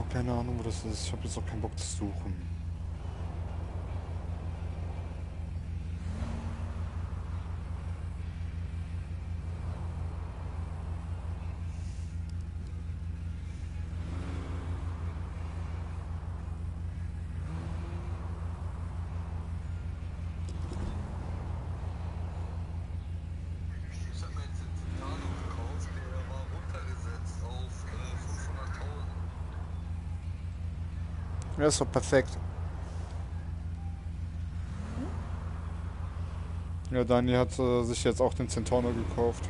[SPEAKER 1] Keine Ahnung, wo das ist. Ich habe jetzt auch keinen Bock zu suchen.
[SPEAKER 4] Ich habe mir jetzt den Titano gekauft, der war runtergesetzt auf 500.000.
[SPEAKER 1] Ja, ist doch perfekt. Ja, Dani hat sich jetzt auch den Centauner gekauft.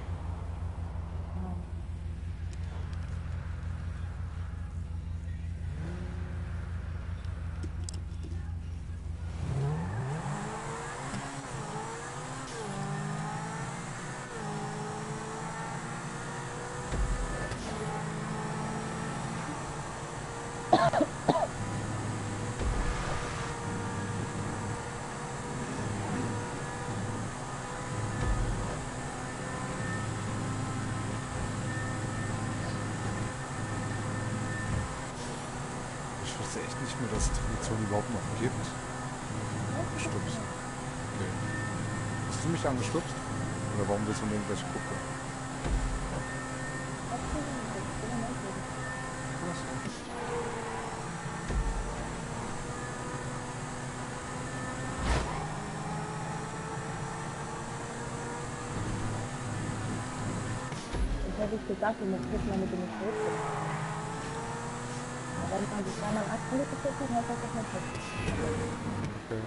[SPEAKER 1] Ich wusste echt nicht mehr, dass es Tradition überhaupt noch gibt. Gestupst. Okay. Hast du mich angestupst? Oder warum willst du mir irgendwelche gucken?
[SPEAKER 2] Das hätte ich gesagt, du musst wissen, damit du nicht zurückkommst. Wenn man sich einmal angeklickt hat, dann heißt das doch nicht richtig.
[SPEAKER 1] Okay.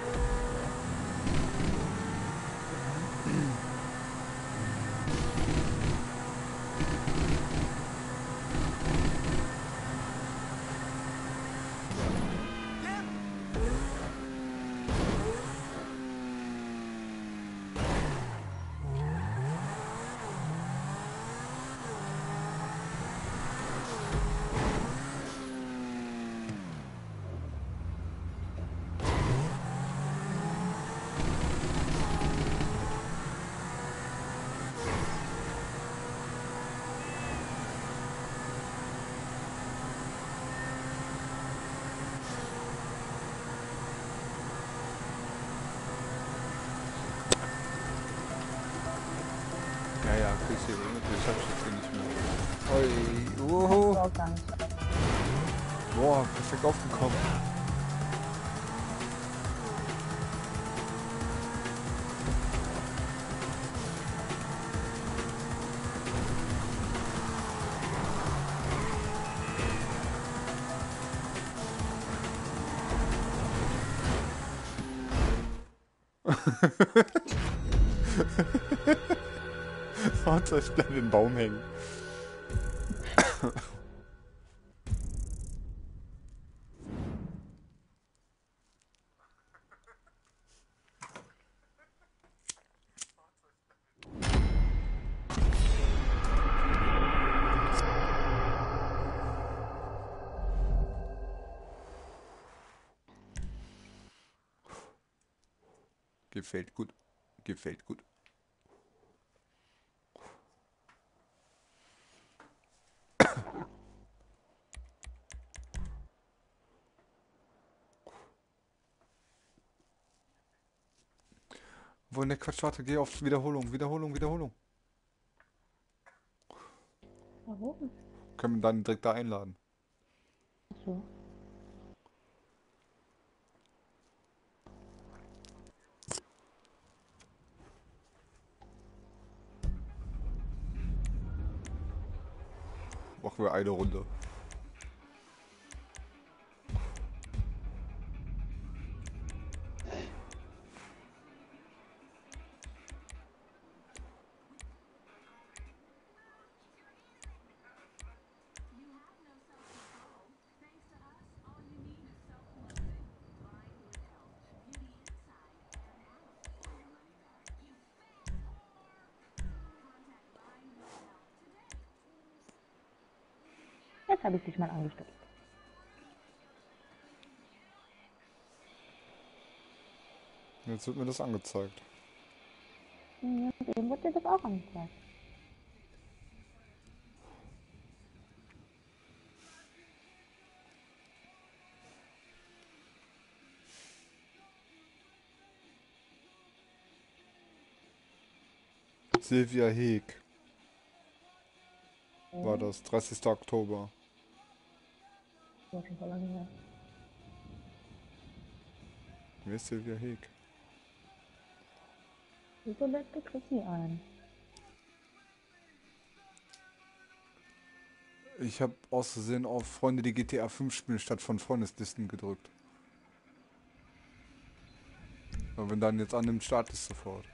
[SPEAKER 1] Ja, ja, kriegst du irgendwie. Ich hab's jetzt hier nicht mehr. Oi,
[SPEAKER 2] Oh. Auch gar nicht.
[SPEAKER 1] Boah, perfekt aufgekommen. Fahrzeug bleibt im Baum hängen. Gefällt gut. Gefällt gut. Wo in der Quatsch, warte, geh auf Wiederholung, Wiederholung, Wiederholung.
[SPEAKER 2] Warum?
[SPEAKER 1] Können wir dann direkt da einladen.
[SPEAKER 2] Achso.
[SPEAKER 1] Machen wir eine Runde.
[SPEAKER 2] Jetzt habe ich dich mal angestupst.
[SPEAKER 1] Jetzt wird mir das angezeigt.
[SPEAKER 2] Ja, eben wird dir das auch angezeigt.
[SPEAKER 1] Silvia Heek. War das, 30. Oktober.
[SPEAKER 2] War schon voll lange her.
[SPEAKER 1] Wer ist Silvia Heek?
[SPEAKER 2] Wieso lädt du Chrissy ein?
[SPEAKER 1] Ich habe aus Versehen auf Freunde, die GTA 5 spielen, statt von Freundeslisten gedrückt. Aber wenn dann jetzt annimmt, startet es sofort.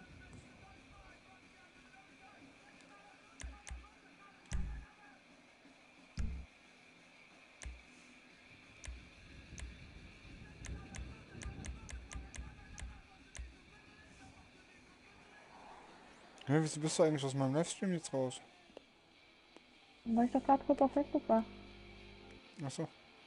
[SPEAKER 1] Hä, wieso bist du eigentlich aus meinem Livestream jetzt raus?
[SPEAKER 2] Weil ich doch gerade kurz auf Facebook war.
[SPEAKER 1] Achso.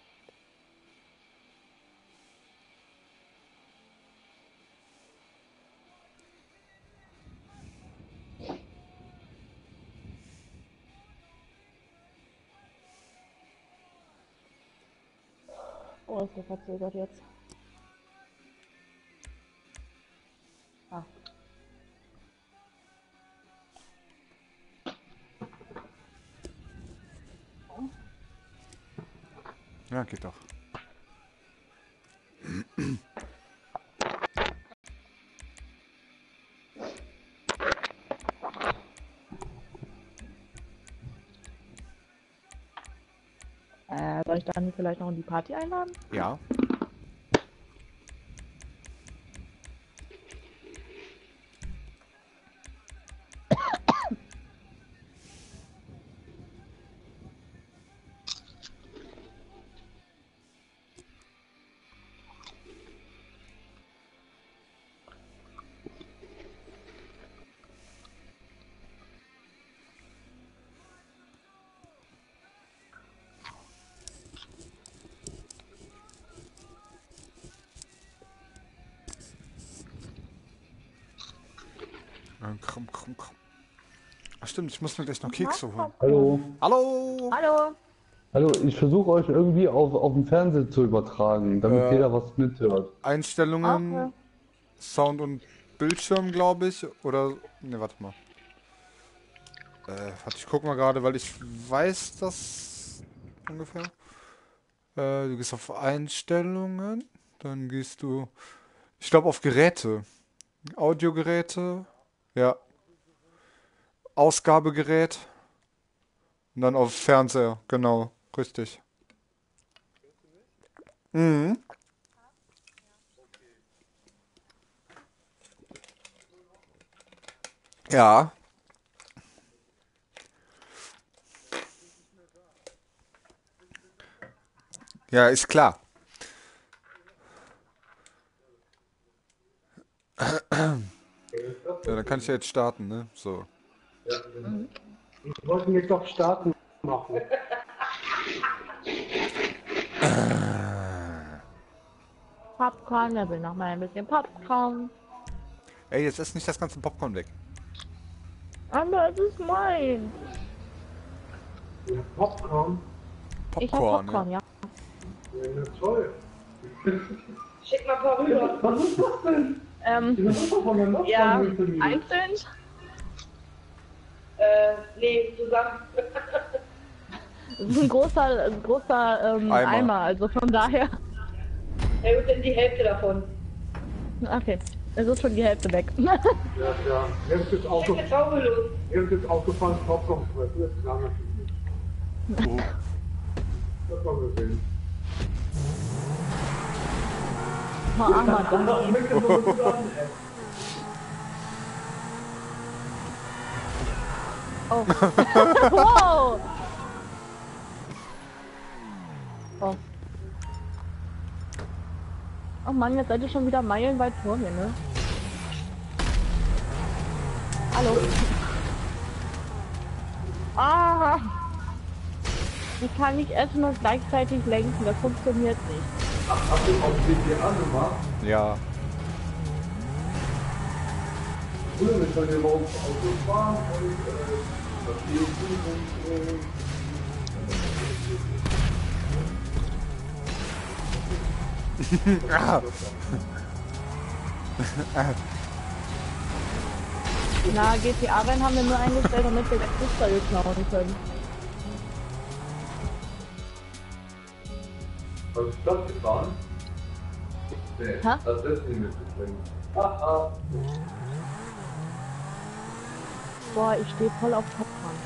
[SPEAKER 2] Oh, ist der verzögert jetzt. Ah.
[SPEAKER 1] Ja, geht doch.
[SPEAKER 2] Soll ich dann vielleicht noch in die Party einladen?
[SPEAKER 1] Ja. Komm. Ach stimmt, ich muss mir gleich noch Kekse holen.
[SPEAKER 5] Hallo.
[SPEAKER 1] Hallo!
[SPEAKER 2] Hallo!
[SPEAKER 5] Hallo, ich versuche euch irgendwie auf dem Fernseher zu übertragen, damit jeder was mithört.
[SPEAKER 1] Einstellungen,
[SPEAKER 2] Okay.
[SPEAKER 1] Sound und Bildschirm, glaube ich. Oder. Ne, warte mal. Warte, ich guck mal gerade, weil ich weiß das ungefähr. Du gehst auf Einstellungen, dann gehst du, ich glaube, auf Geräte. Audiogeräte, ja. Ausgabegerät. Und dann auf Fernseher, genau, richtig. Mhm. Ja. Ja, ist klar. Ja, dann kann ich ja jetzt starten, ne? So.
[SPEAKER 5] Ich wollte mich doch starten machen.
[SPEAKER 2] Popcorn, wer will noch mal ein bisschen Popcorn?
[SPEAKER 1] Ey, jetzt ist nicht das ganze Popcorn weg.
[SPEAKER 2] Aber es ist mein.
[SPEAKER 5] Popcorn?
[SPEAKER 2] Ich hab
[SPEAKER 1] Popcorn,
[SPEAKER 2] Popcorn, ja.
[SPEAKER 5] Ja, toll.
[SPEAKER 6] Schick mal ein paar rüber.
[SPEAKER 5] Was ist das denn? Das ist doch von der Nachbarn
[SPEAKER 2] Ja,
[SPEAKER 5] für
[SPEAKER 2] einzeln.
[SPEAKER 6] Nee, zusammen.
[SPEAKER 2] Das ist ein großer Eimer, also von daher.
[SPEAKER 6] Ja, gut, dann die Hälfte davon.
[SPEAKER 2] Okay, es ist schon die Hälfte weg.
[SPEAKER 5] Ja. Mir ist jetzt
[SPEAKER 6] Schick eine Taube los.
[SPEAKER 5] aufgefallen, Popcorn fressen. Das ist klar natürlich nicht. Das haben wir gesehen.
[SPEAKER 2] Mal Armer dann.
[SPEAKER 5] Das schmeckt ja so gut an, ey.
[SPEAKER 2] Oh. Wow! Oh. Oh Mann, jetzt seid ihr schon wieder meilenweit vor mir, ne? Hallo? Ah! Ich kann nicht essen und gleichzeitig lenken, das funktioniert nicht.
[SPEAKER 5] Hast du auf GTA gemacht?
[SPEAKER 1] Ja.
[SPEAKER 5] Früher mit seinem Auto fahren und das Spiel und
[SPEAKER 1] Ah.
[SPEAKER 2] Na, GTA-Rennen haben wir nur eingestellt, damit wir das Fußball klauen können.
[SPEAKER 5] Hast du das gefahren? Nee,
[SPEAKER 2] Ha?
[SPEAKER 5] das ist nicht mitbringen. Haha.
[SPEAKER 2] Boah, ich stehe voll auf Popcorn.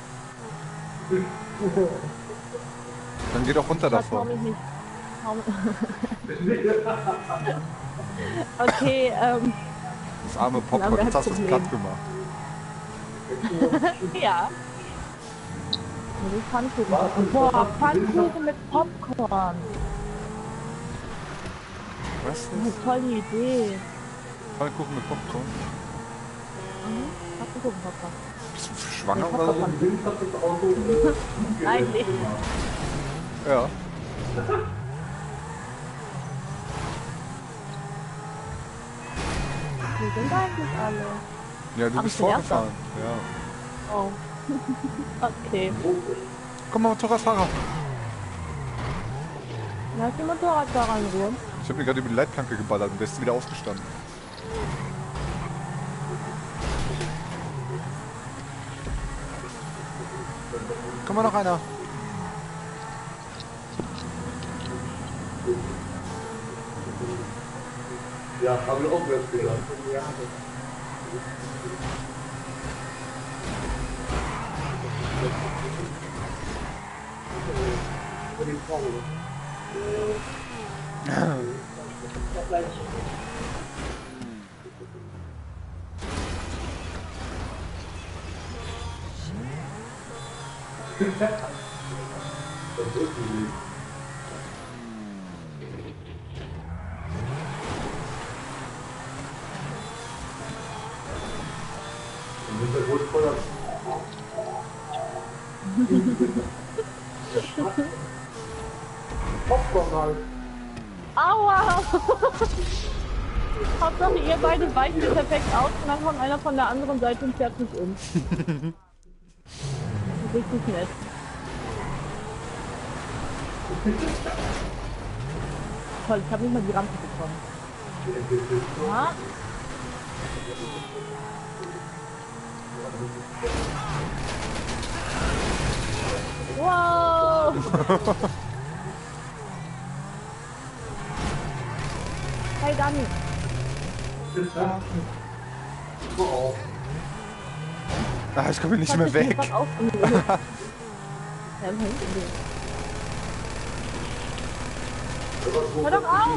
[SPEAKER 1] Dann geh doch runter
[SPEAKER 2] Das hau
[SPEAKER 1] davon.
[SPEAKER 2] mich nicht. Okay,
[SPEAKER 1] Das arme
[SPEAKER 2] Dann haben
[SPEAKER 1] Popcorn,
[SPEAKER 2] wir
[SPEAKER 1] jetzt hast du es
[SPEAKER 2] ein
[SPEAKER 1] platt
[SPEAKER 2] Problem.
[SPEAKER 1] gemacht.
[SPEAKER 2] ja. Pfannkuchen. Boah, Pfannkuchen mit Popcorn.
[SPEAKER 1] Was?
[SPEAKER 2] Eine tolle Idee.
[SPEAKER 1] Pfannkuchen mit Popcorn?
[SPEAKER 2] Pfannkuchen, Popcorn.
[SPEAKER 1] Bist du schwanger oder so?
[SPEAKER 5] Links hat das Auto
[SPEAKER 2] Eigentlich.
[SPEAKER 1] Ja.
[SPEAKER 2] Wo sind eigentlich alle?
[SPEAKER 1] Ja, du
[SPEAKER 2] Ach,
[SPEAKER 1] bist
[SPEAKER 2] ich bin Erster.
[SPEAKER 1] vorgefahren. Ja.
[SPEAKER 2] Oh. Okay.
[SPEAKER 1] Komm mal, Motorradfahrer.
[SPEAKER 2] Lass die Motorradfahrer in Ruhe.
[SPEAKER 1] Ich habe mir gerade über die Leitplanke geballert und der ist wieder aufgestanden. Komm mal noch einer.
[SPEAKER 5] Ja, haben wir auch jetzt gesagt. Das ist die. Im Hintergrund voller Popcorn halt.
[SPEAKER 2] Aua! Hauptsache ihr beide weichen perfekt aus und dann kommt einer von der anderen Seite und fährt mich um. Richtig nett. Toll, ich habe nicht mal die Rampe bekommen. Ja. Wow! Hey Dani.
[SPEAKER 1] Ah, ich komme hier nicht mehr weg.
[SPEAKER 2] Ja, hör doch auf!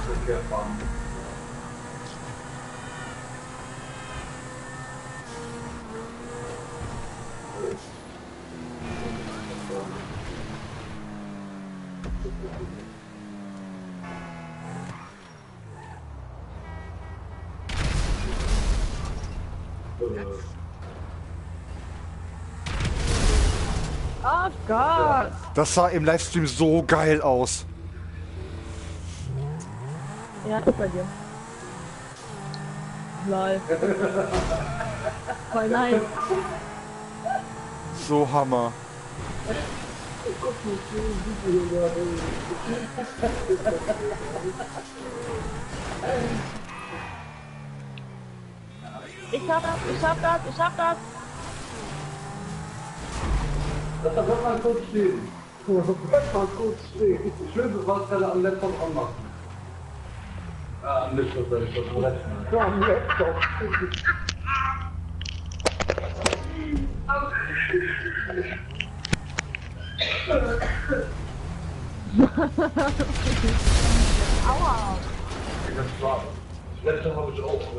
[SPEAKER 2] Oh Gott!
[SPEAKER 1] Das sah im Livestream so geil aus.
[SPEAKER 2] Ja, ist bei dir. Lol. Voll nice.
[SPEAKER 1] So Hammer.
[SPEAKER 2] Ich schaff das, ich schaff das, ich schaff das.
[SPEAKER 5] Das wird mal kurz stehen. Das wird mal kurz stehen. Schön, du warst gerade am Laptop anmachen. Am Laptop, sag ich schon, am Rechner. Ja, am Laptop.
[SPEAKER 2] Aua.
[SPEAKER 5] Das war. Das Laptop habe ich auch.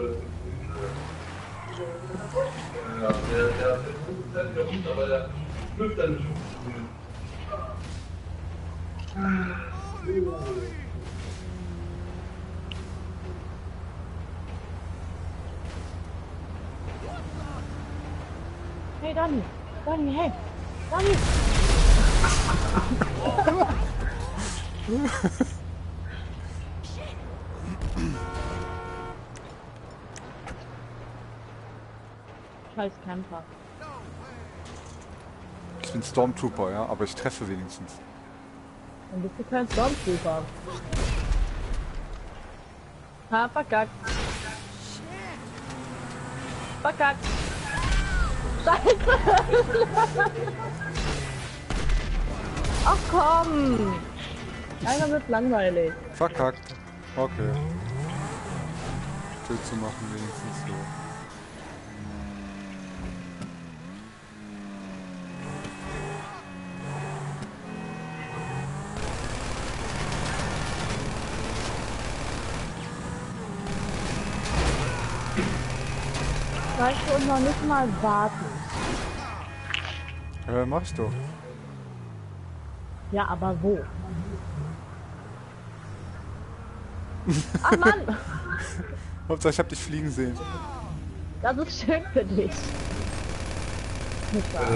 [SPEAKER 5] Ja, der ist ja gut, aber der fünf dann nicht.
[SPEAKER 2] Hey Dani, Dani, hey, Dani. Scheiß Camper.
[SPEAKER 1] Ich bin Stormtrooper, ja, aber ich treffe wenigstens.
[SPEAKER 2] Dann bist du kein Stormtrooper. Ha, verkackt. Verkackt. Scheiße! Ach komm! Langsam wird's langweilig.
[SPEAKER 1] Verkackt. Okay. Tür zu machen wenigstens so.
[SPEAKER 2] Weißt du, und noch nicht mal warten.
[SPEAKER 1] Mach ich doch.
[SPEAKER 2] Ja, aber wo? Ach Mann!
[SPEAKER 1] Hauptsache ich hab dich fliegen sehen.
[SPEAKER 2] Das ist schön für dich. Nicht wahr?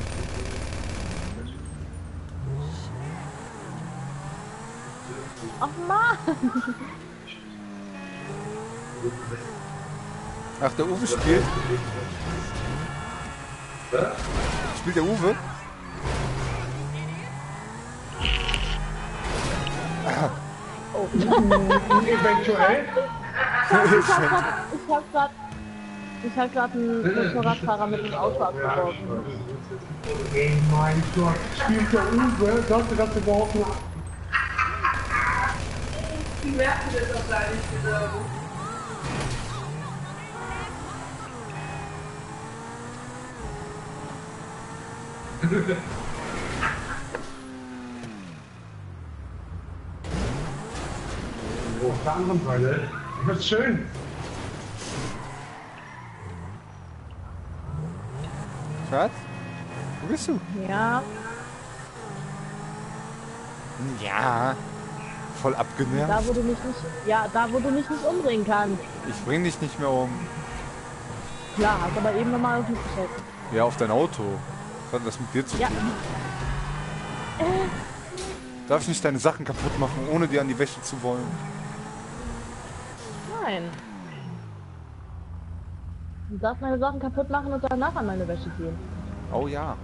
[SPEAKER 2] Ach Mann!
[SPEAKER 1] Ach, der Uwe spielt. Spielt der Uwe?
[SPEAKER 2] Oh.
[SPEAKER 5] Eventuell.
[SPEAKER 2] Ich hab grad einen Motorradfahrer mit dem Auto abgeworfen.
[SPEAKER 5] Oh mein Gott. Spielt der Uwe? Sagst du das überhaupt noch?
[SPEAKER 6] Die merken das doch gar nicht wieder.
[SPEAKER 5] Oh, auf der anderen Seite. Das ist schön.
[SPEAKER 1] Schatz? Wo bist du?
[SPEAKER 2] Ja,
[SPEAKER 1] Ja. Voll abgenervt.
[SPEAKER 2] da wo du mich nicht, da wo du mich nicht umbringen kannst.
[SPEAKER 1] Ich bring dich nicht mehr um.
[SPEAKER 2] Klar, hast aber eben nochmal auf mich geschossen.
[SPEAKER 1] Ja, auf dein Auto. Was hat das mit dir zu
[SPEAKER 2] Ja.
[SPEAKER 1] tun? Darf ich nicht deine Sachen kaputt machen, ohne dir an die Wäsche zu wollen?
[SPEAKER 2] Nein. Du darfst meine Sachen kaputt machen und danach an meine Wäsche gehen.
[SPEAKER 1] Oh ja.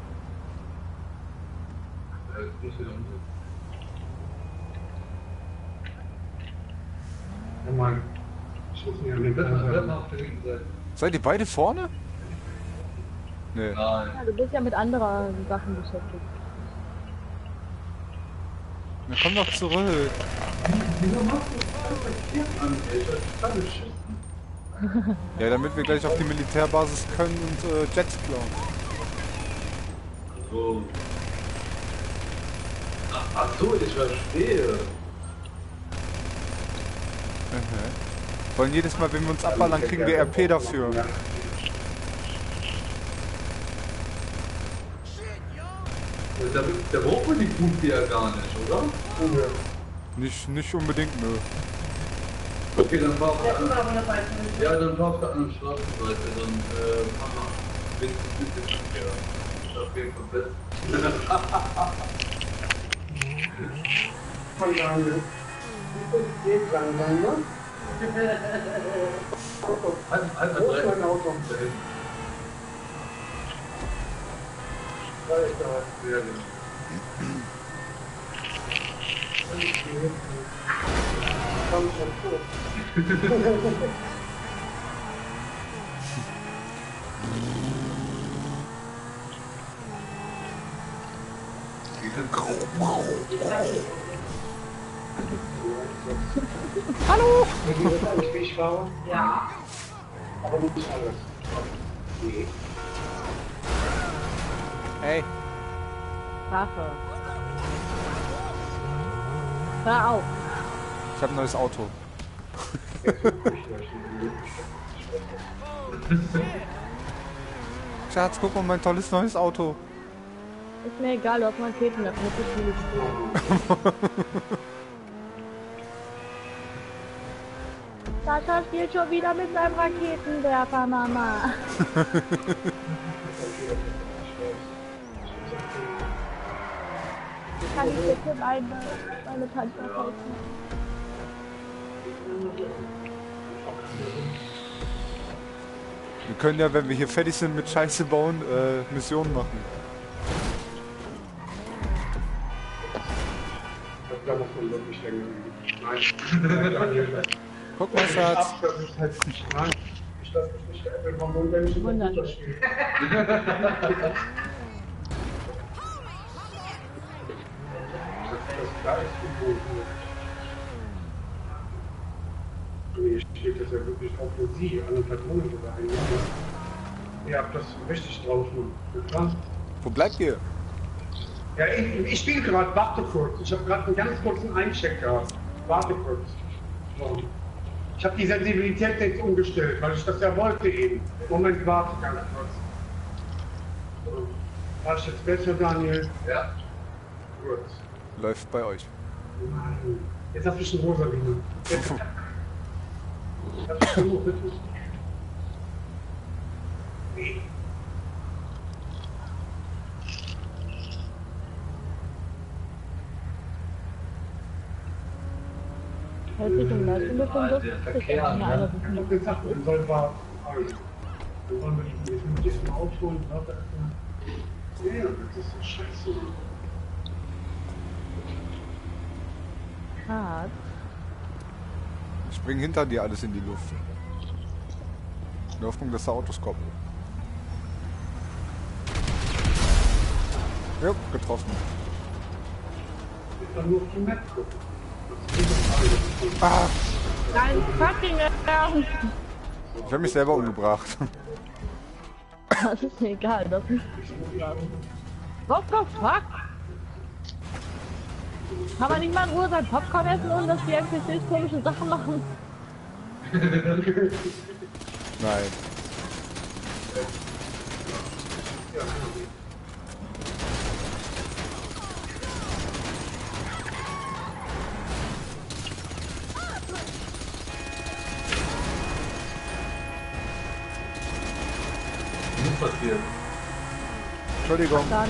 [SPEAKER 5] Oh Mann. Ich muss mir den Wetter auf der linken Seite.
[SPEAKER 1] Seid ihr beide vorne? Nee.
[SPEAKER 2] Ja, du bist ja mit anderen Sachen beschäftigt.
[SPEAKER 1] Na komm doch zurück.
[SPEAKER 5] Wieso machst du das an, ey? Das ist total beschissen.
[SPEAKER 1] Ja, damit wir gleich auf die Militärbasis können und Jets klauen.
[SPEAKER 4] So. Ach so, ich verstehe.
[SPEAKER 1] Wollen jedes Mal, wenn wir uns abballern, kriegen wir RP dafür.
[SPEAKER 4] Der braucht man die Punkte ja gar nicht, oder?
[SPEAKER 1] Nicht unbedingt, nö.
[SPEAKER 4] Okay, dann fahr
[SPEAKER 6] Der ist immer auf der falschen Seite.
[SPEAKER 4] ja, dann fahr auf der anderen Straßenseite, dann fahr mal wenigstens ein bisschen Verkehr. Ich auf jeden Fall fest.
[SPEAKER 5] Von daher. Das geht langsam, ne?
[SPEAKER 4] Halt
[SPEAKER 5] Wo ist mein
[SPEAKER 4] direkt.
[SPEAKER 5] Auto? Da ist er.
[SPEAKER 4] Ja, genau.
[SPEAKER 5] Komm schon vor.
[SPEAKER 2] Hallo!
[SPEAKER 5] Wie wird eigentlich, wie ich fahre?
[SPEAKER 6] Ja.
[SPEAKER 5] Aber nicht alles. Nee.
[SPEAKER 1] Hey.
[SPEAKER 2] Rache. Hör auf.
[SPEAKER 1] Ich habe ein neues Auto. Schatz, guck mal, mein tolles neues Auto.
[SPEAKER 2] Ist mir egal, du hast mal Raketen, das muss ich nicht spielen. Sascha spielt schon wieder mit seinem Raketenwerfer, Mama. Kann ich bitte meine Panzer kaufen?
[SPEAKER 1] Wir können ja, wenn wir hier fertig sind mit Scheiße bauen, Missionen machen.
[SPEAKER 5] Da muss man wirklich länger üben. Nein.
[SPEAKER 1] Guck mal, Schatz.
[SPEAKER 5] Das ist halt nicht. Nein. Ich ich lasse mich nicht veräppeln von so einem Menschen
[SPEAKER 2] Wunder.
[SPEAKER 5] Computerspiel. Das Gleichgefühl. Hier steht das ja wirklich auch für Sie, 1,5 Monate oder ein Jahr. Ihr habt das richtig draußen. Klar.
[SPEAKER 1] Wo bleibt ihr?
[SPEAKER 5] Ja, ich spiele gerade, warte kurz. Ich habe gerade einen ganz kurzen Eincheck gehabt. Warte kurz. So. Ich habe die Sensibilität jetzt umgestellt, weil ich das ja wollte eben. Moment, warte ganz kurz. So. War ich jetzt besser, Daniel?
[SPEAKER 4] Ja.
[SPEAKER 5] Gut.
[SPEAKER 1] Läuft bei euch.
[SPEAKER 5] Nein. Jetzt hast du schon rosa Linie. Jetzt. Das ist genug, bitte. Nee.
[SPEAKER 2] Hält sich im Leisten bis zum Duft.
[SPEAKER 4] Verkehr,
[SPEAKER 2] Ja,
[SPEAKER 4] ne?
[SPEAKER 2] aber das
[SPEAKER 5] Ich
[SPEAKER 2] ist
[SPEAKER 5] hab
[SPEAKER 2] nicht.
[SPEAKER 5] gesagt, wir sollen mal. Dann wollen wir die jetzt müssen wir aufholen. Warte erstmal. Ja, das ist so scheiße.
[SPEAKER 2] Hart.
[SPEAKER 1] Ich bring hinter dir alles in die Luft. In der Hoffnung, dass da Autos kommen. Ja, getroffen.
[SPEAKER 5] Ich kann nur auf die Map gucken. Das ist nicht
[SPEAKER 1] Ah,
[SPEAKER 2] Nein, fucking Ernst.
[SPEAKER 1] ich habe mich selber umgebracht.
[SPEAKER 2] Das ist mir egal, das ist What the fuck? Kann man nicht mal in Ruhe sein Popcorn essen und dass die NPCs komische Sachen machen?
[SPEAKER 1] Nein.
[SPEAKER 4] Was ist passiert?
[SPEAKER 1] Entschuldigung,
[SPEAKER 2] Dann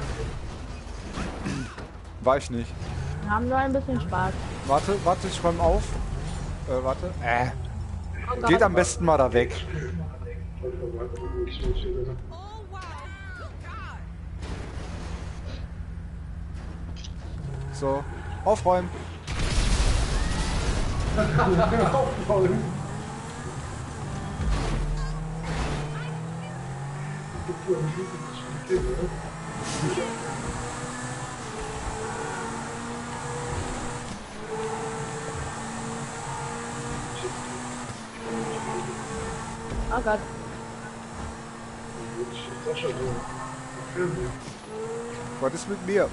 [SPEAKER 1] war ich nicht.
[SPEAKER 2] wir haben nur ein bisschen Spaß.
[SPEAKER 1] Warte, ich räume auf. Warte.
[SPEAKER 2] Oh
[SPEAKER 1] Geht
[SPEAKER 2] Gott.
[SPEAKER 1] am besten mal da weg. So, aufräumen.
[SPEAKER 2] Oh Gott.
[SPEAKER 1] Was ist mit mir?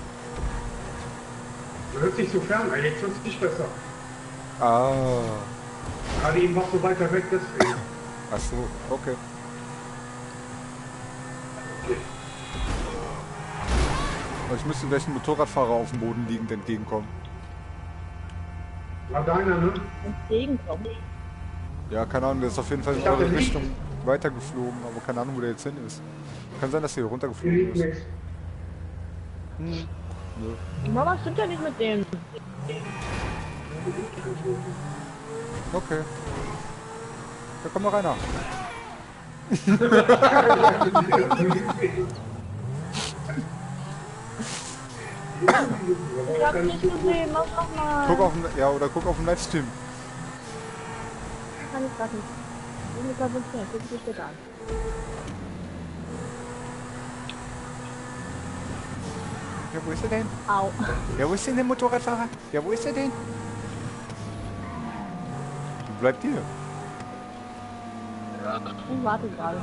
[SPEAKER 5] Du hörst dich so fern, jetzt hört es nicht besser.
[SPEAKER 1] Ah,
[SPEAKER 5] Gerade eben warst du weiter weg, deswegen.
[SPEAKER 1] ach so, okay. Aber ich müsste gleich einem Motorradfahrer auf dem Boden liegend entgegenkommen.
[SPEAKER 5] War deiner, ne?
[SPEAKER 2] Entgegenkommen.
[SPEAKER 1] Ja, keine Ahnung, der ist auf jeden Fall in
[SPEAKER 5] Ich dachte,
[SPEAKER 1] eure
[SPEAKER 5] liegt.
[SPEAKER 1] Richtung weitergeflogen, aber keine Ahnung, wo der jetzt hin ist. Kann sein, dass er hier
[SPEAKER 5] Hier
[SPEAKER 1] runtergeflogen
[SPEAKER 5] liegt
[SPEAKER 1] ist.
[SPEAKER 5] nichts.
[SPEAKER 2] Mama stimmt ja nicht mit denen.
[SPEAKER 1] Okay. Da komm mal rein.
[SPEAKER 2] Ich hab nicht gesehen, mach noch mal.
[SPEAKER 1] Guck auf den, ja, oder guck auf den Livestream.
[SPEAKER 2] Kann ich grad nicht. Ich bin gerade nicht mehr. Guck dich später an.
[SPEAKER 1] Ja, wo ist er denn?
[SPEAKER 2] Au.
[SPEAKER 1] Ja, wo ist denn der Motorradfahrer? Ja, wo ist er denn? Wo bleibt ihr?
[SPEAKER 2] Ich warte gerade.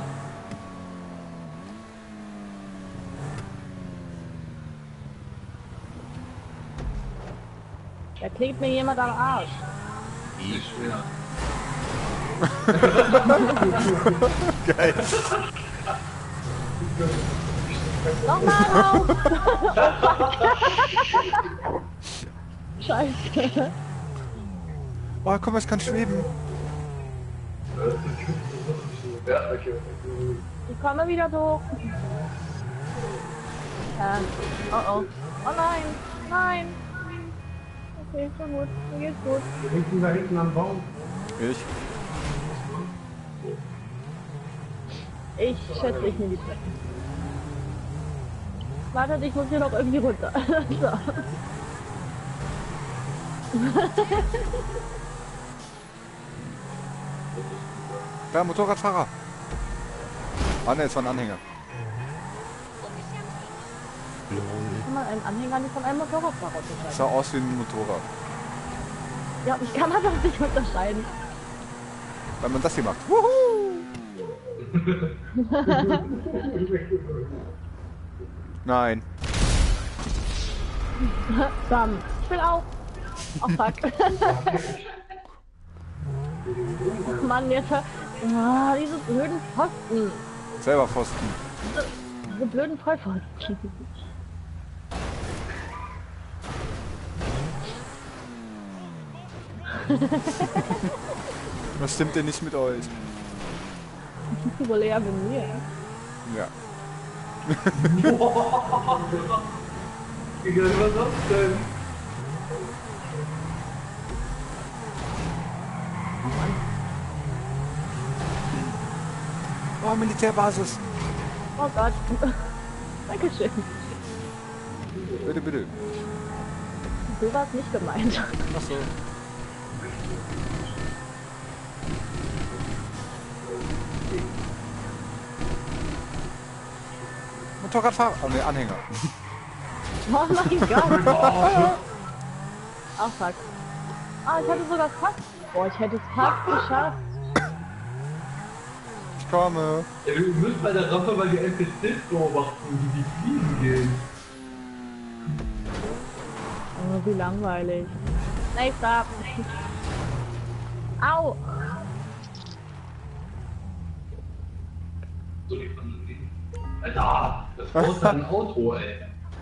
[SPEAKER 2] Da klebt mir jemand am Arsch.
[SPEAKER 4] Nicht schwer.
[SPEAKER 1] Geil.
[SPEAKER 2] Nochmal rauf! Scheiße.
[SPEAKER 1] Oh, guck mal, es kann schweben.
[SPEAKER 4] Ja, okay.
[SPEAKER 2] Ich komme wieder hoch. Oh oh. Oh nein. Nein. Okay, schon gut. Mir geht's gut.
[SPEAKER 5] Wir hinten da hinten am Baum.
[SPEAKER 1] Ich.
[SPEAKER 2] Ich schätze, ich nehme die Treppe. Warte, ich muss hier noch irgendwie runter. So.
[SPEAKER 1] Da, Motorradfahrer. Ah ne, es war ein Anhänger.
[SPEAKER 2] Kann man einen Anhänger nicht von einem Motorradfahrer unterscheiden?
[SPEAKER 1] Sah aus wie ein Motorrad.
[SPEAKER 2] Ja, ich kann man das nicht unterscheiden.
[SPEAKER 1] Weil man das hier macht. Wuhu! Nein.
[SPEAKER 2] Sam, ich will auch. Oh fuck. Oh Mann, jetzt diese blöden Pfosten.
[SPEAKER 1] Selber Pfosten.
[SPEAKER 2] Diese blöden Vollpfosten.
[SPEAKER 1] Was stimmt denn nicht mit euch?
[SPEAKER 2] Wohl eher mit mir.
[SPEAKER 1] Ja.
[SPEAKER 4] Wie geil war das denn?
[SPEAKER 1] Oh, Militärbasis.
[SPEAKER 2] Oh Gott. Dankeschön.
[SPEAKER 1] Bitte, bitte.
[SPEAKER 2] So war es nicht gemeint.
[SPEAKER 1] Ach so. Motorradfahrer. Oh ne, Anhänger.
[SPEAKER 2] Oh mein Gott. Ach fuck. Ah, ich hatte sogar fast. Boah, ich hätte es fast geschafft.
[SPEAKER 1] Ich komme.
[SPEAKER 4] Ja, wir müssen bei der Rampe mal die NPCs beobachten, wie die fliegen gehen.
[SPEAKER 2] Oh, wie langweilig. Nein, stop. Au.
[SPEAKER 4] So die Fantasie. Alter, das braucht ein Auto, ey.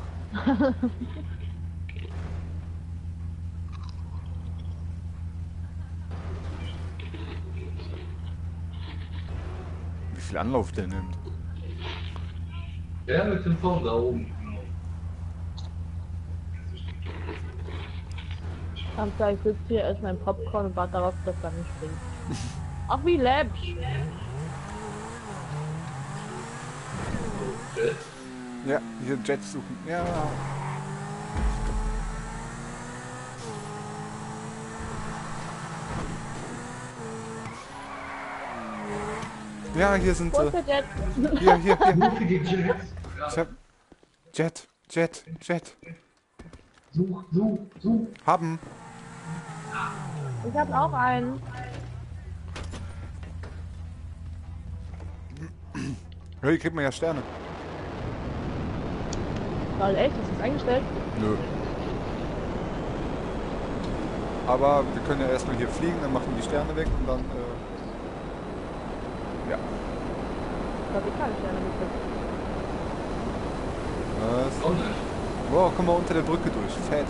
[SPEAKER 1] Wie viel Anlauf der nimmt.
[SPEAKER 4] Ja, mit dem Zaun da oben.
[SPEAKER 2] Ich sitze hier, esse mein Popcorn und warte darauf, dass er nicht springt. Ach, wie läppsch.
[SPEAKER 4] Jet.
[SPEAKER 1] Ja, hier Jets suchen. Ja. Ja, hier sind
[SPEAKER 2] Wo ist
[SPEAKER 1] sie.
[SPEAKER 2] der Jet?
[SPEAKER 1] Hier.
[SPEAKER 5] Mutige Jets.
[SPEAKER 1] Ich hab Jet.
[SPEAKER 5] Such.
[SPEAKER 1] Haben.
[SPEAKER 2] Ich hab auch einen.
[SPEAKER 1] Ja, hier kriegt man ja Sterne.
[SPEAKER 2] Weil echt, ist das eingestellt?
[SPEAKER 1] Nö. Aber wir können ja erstmal hier fliegen, dann machen wir die Sterne weg und dann, ja.
[SPEAKER 2] Ich hab keine Sterne gekriegt.
[SPEAKER 1] Was?
[SPEAKER 4] Auch nicht.
[SPEAKER 1] Wow, komm mal unter der Brücke durch. Fett.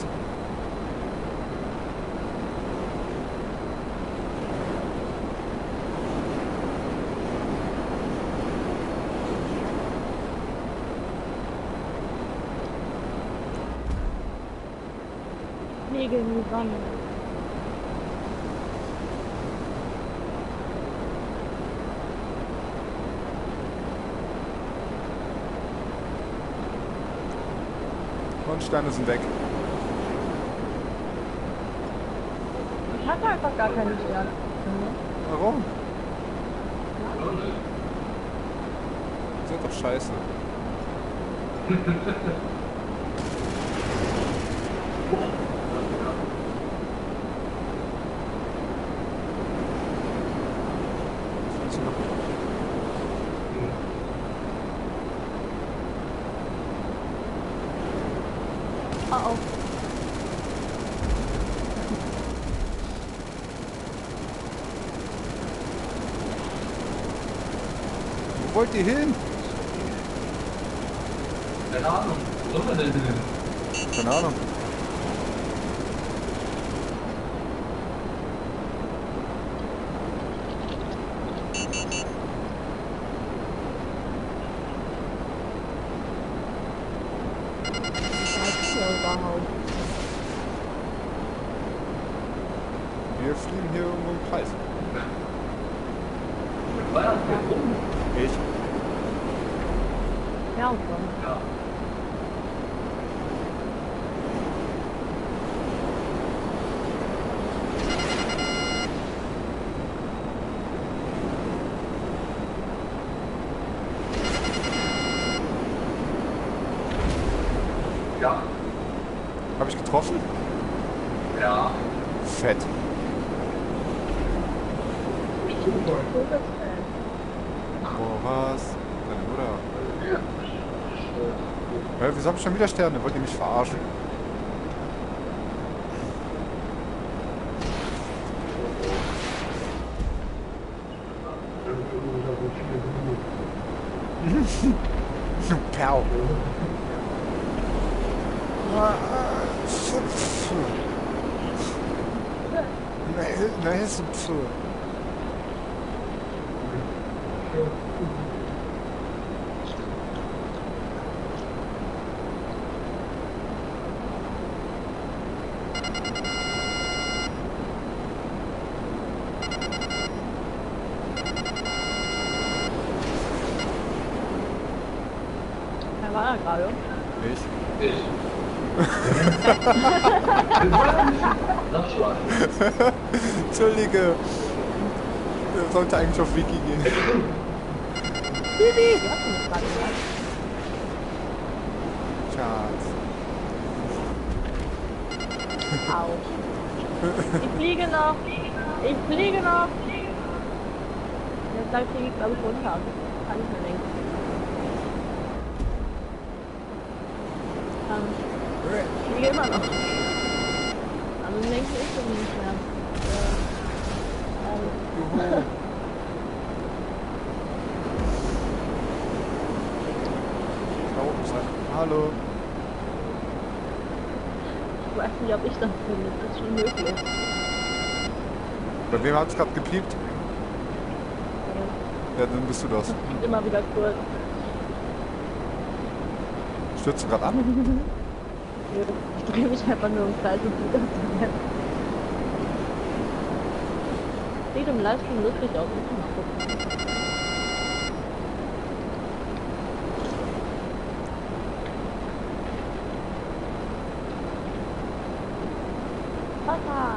[SPEAKER 2] Fliege in die Sonne.
[SPEAKER 1] Und Sterne sind weg.
[SPEAKER 2] Ich hatte einfach gar keine Sterne.
[SPEAKER 1] Warum?
[SPEAKER 4] Auch nicht.
[SPEAKER 1] Das ist doch scheiße. Was ist noch?
[SPEAKER 2] Oh oh.
[SPEAKER 1] Wo wollt ihr hin?
[SPEAKER 4] Keine Ahnung. Wo soll man denn hin?
[SPEAKER 1] Keine Ahnung.
[SPEAKER 2] Überhaupt.
[SPEAKER 1] Wir fliegen hier irgendwo im Kreis.
[SPEAKER 4] War das hier rum?
[SPEAKER 1] Ich?
[SPEAKER 2] Ja, und so.
[SPEAKER 4] Ja. Ja.
[SPEAKER 1] Habe ich getroffen?
[SPEAKER 4] Ja.
[SPEAKER 1] Fett. Boah, was? Deine Mutter. Wieso hab ich schon wieder Sterne? Wollt ihr mich verarschen? Perl. Nee, ist so.
[SPEAKER 2] Wer war da gerade?
[SPEAKER 1] Ich.
[SPEAKER 4] Ich. Sag schon.
[SPEAKER 1] Entschuldige. Der sollte eigentlich auf Wiki gehen.
[SPEAKER 2] Bibi! Du hast mich gerade gesagt.
[SPEAKER 1] Schatz.
[SPEAKER 2] Au. Ich fliege noch. Ich fliege noch. Jetzt gleich fliege ich, glaube ich, runter. Kann ich mir denken. Ich fliege immer noch. Also denke ich bin nicht mehr.
[SPEAKER 1] Juhu. Da oben sein. Hallo.
[SPEAKER 2] Ich weiß nicht, ob ich das finde. Das ist schon möglich.
[SPEAKER 1] Bei wem hat's gerade gepiept? Ja, dann bist du das.
[SPEAKER 2] Immer wieder kurz.
[SPEAKER 1] Stürzt du gerade ab?
[SPEAKER 2] Ich drehe mich einfach nur im Kreis und fliege auf die Map. Sieht im Livestream lustig aus. Muss mal gucken. Papa!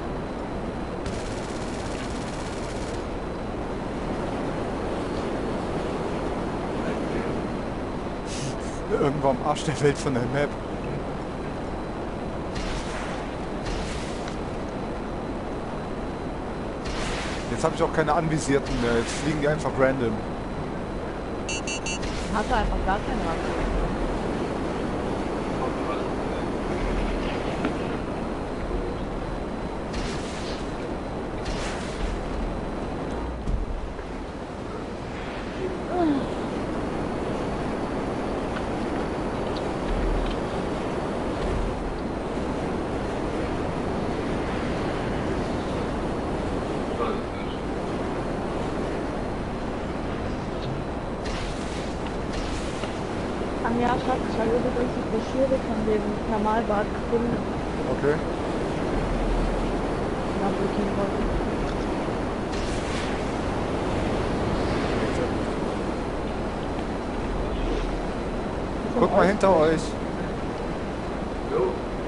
[SPEAKER 1] Irgendwo am Arsch der Welt von der Map. Jetzt habe ich auch keine Anvisierten mehr. Jetzt fliegen die einfach random.
[SPEAKER 2] Hast du einfach gar keinen Rand. Ja, Schatz, ich habe übrigens die Broschüre von dem Thermalbad gefunden.
[SPEAKER 1] Okay.
[SPEAKER 2] Na, wo ich hin wollte.
[SPEAKER 1] Guck mal hinter euch.
[SPEAKER 4] Jo.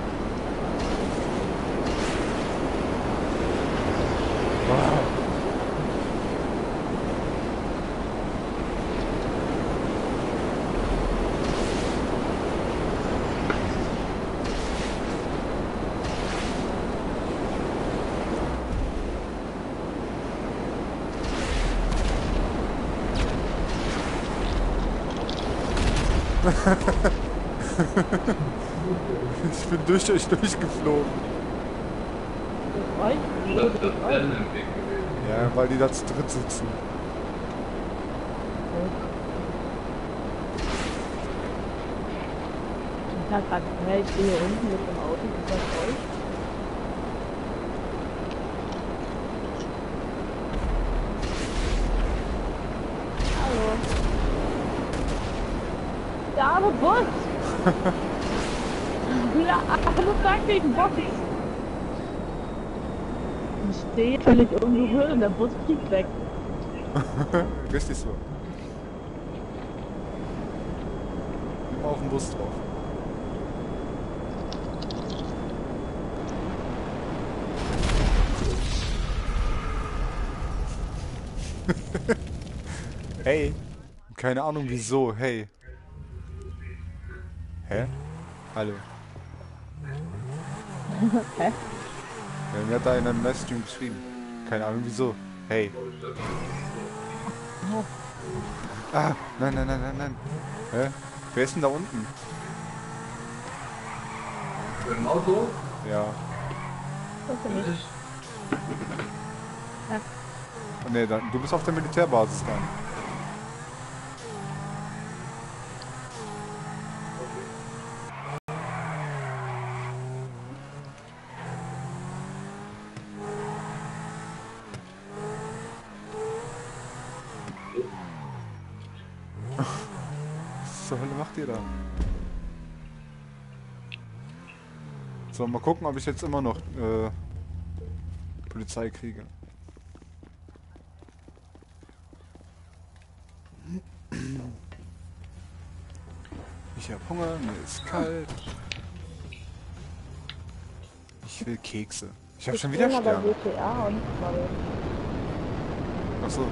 [SPEAKER 1] Ich bin durch euch durchgeflogen.
[SPEAKER 2] Durch euch?
[SPEAKER 4] Das ist das Rennen im Weg gewesen.
[SPEAKER 1] Ja, weil die da zu dritt sitzen.
[SPEAKER 2] Ich sag grad, hey, ich stehe hier unten mit dem Auto, ist das euch? Hallo. Der arme Bus! Der arme fucking Bus! Ich stehe völlig unberührt und der Bus fliegt weg.
[SPEAKER 1] Richtig so. Immer auf den Bus drauf. Hey. Keine Ahnung wieso, hey. Hä? Hallo.
[SPEAKER 2] Hä?
[SPEAKER 1] Ja, mir hat da in einem Livestream geschrieben. Keine Ahnung wieso. Hey. Ah, nein, nein, nein, nein, nein. Hä? Wer ist denn da unten?
[SPEAKER 4] Im Auto?
[SPEAKER 1] Ja.
[SPEAKER 2] Das bin ich.
[SPEAKER 4] Ich?
[SPEAKER 1] Oh, nee, dann, du bist auf der Militärbasis dann. Was zur Hölle macht ihr da? So, mal gucken, ob ich jetzt immer noch Polizei kriege. Ich hab Hunger, mir ist kalt. Ich will Kekse. Ich hab schon wieder
[SPEAKER 2] bin aber
[SPEAKER 1] Sterne.
[SPEAKER 2] GTA und Marvel.
[SPEAKER 1] Achso.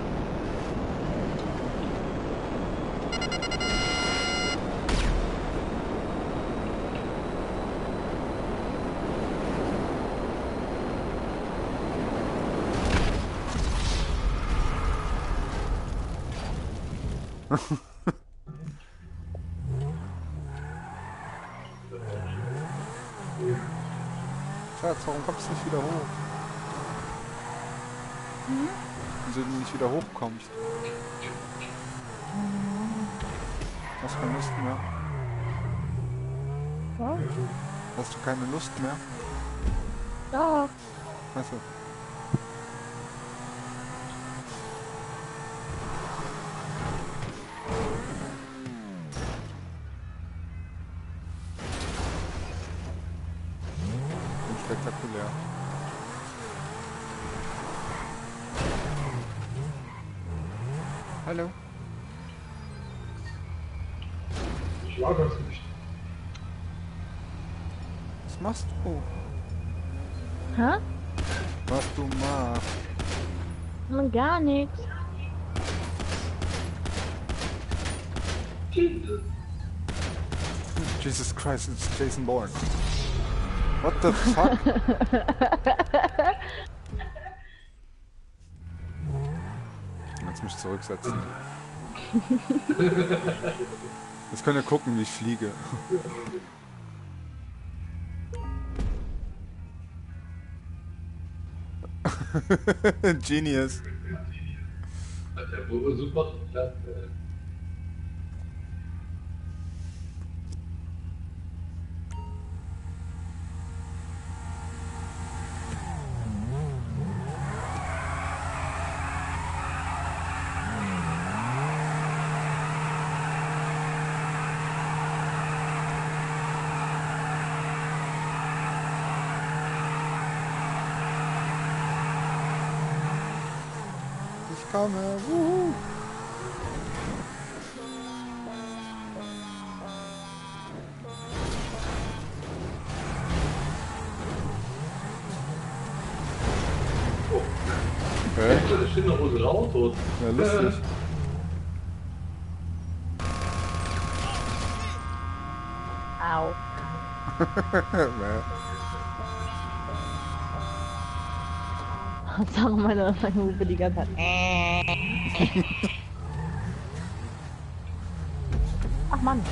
[SPEAKER 1] Schatz, warum kommst du nicht wieder hoch? Wieso du nicht wieder hochkommst? Hast du keine Lust mehr?
[SPEAKER 2] Was?
[SPEAKER 1] Hast du keine Lust mehr?
[SPEAKER 2] Ja.
[SPEAKER 1] Achso. Spektakulär. Hallo.
[SPEAKER 5] Ich mag das nicht.
[SPEAKER 1] Was machst du?
[SPEAKER 2] Hä?
[SPEAKER 1] Was du machst?
[SPEAKER 2] Gar nichts.
[SPEAKER 1] Jesus Christ, it's Jason Bourne. What the fuck? Jetzt mich zurücksetzen. Jetzt könnt ihr gucken, wie ich fliege. Genius.
[SPEAKER 4] Hat ja wohl super geklappt.
[SPEAKER 1] Ich komme. Wuhu. Hä?
[SPEAKER 4] Da stehen noch unsere Autos.
[SPEAKER 1] Ja, lustig.
[SPEAKER 2] Au.
[SPEAKER 1] Ja.
[SPEAKER 2] Sagen meine Hupe die ganze Zeit. Ach Mann.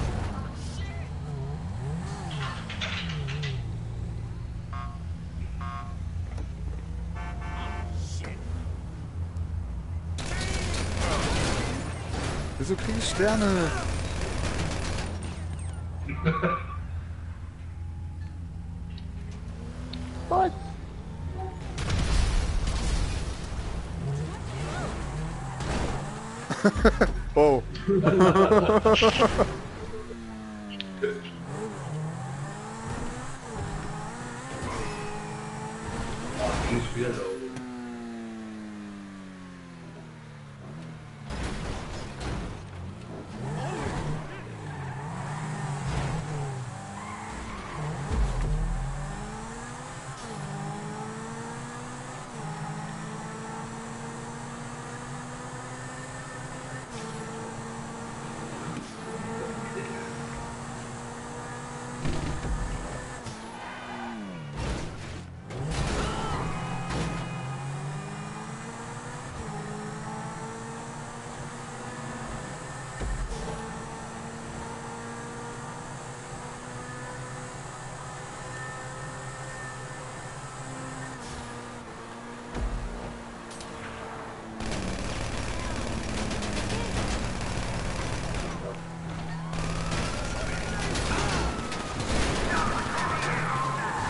[SPEAKER 1] Wieso kriege ich Sterne?
[SPEAKER 2] Gut.
[SPEAKER 1] Oh.
[SPEAKER 4] Nicht wieder da oben.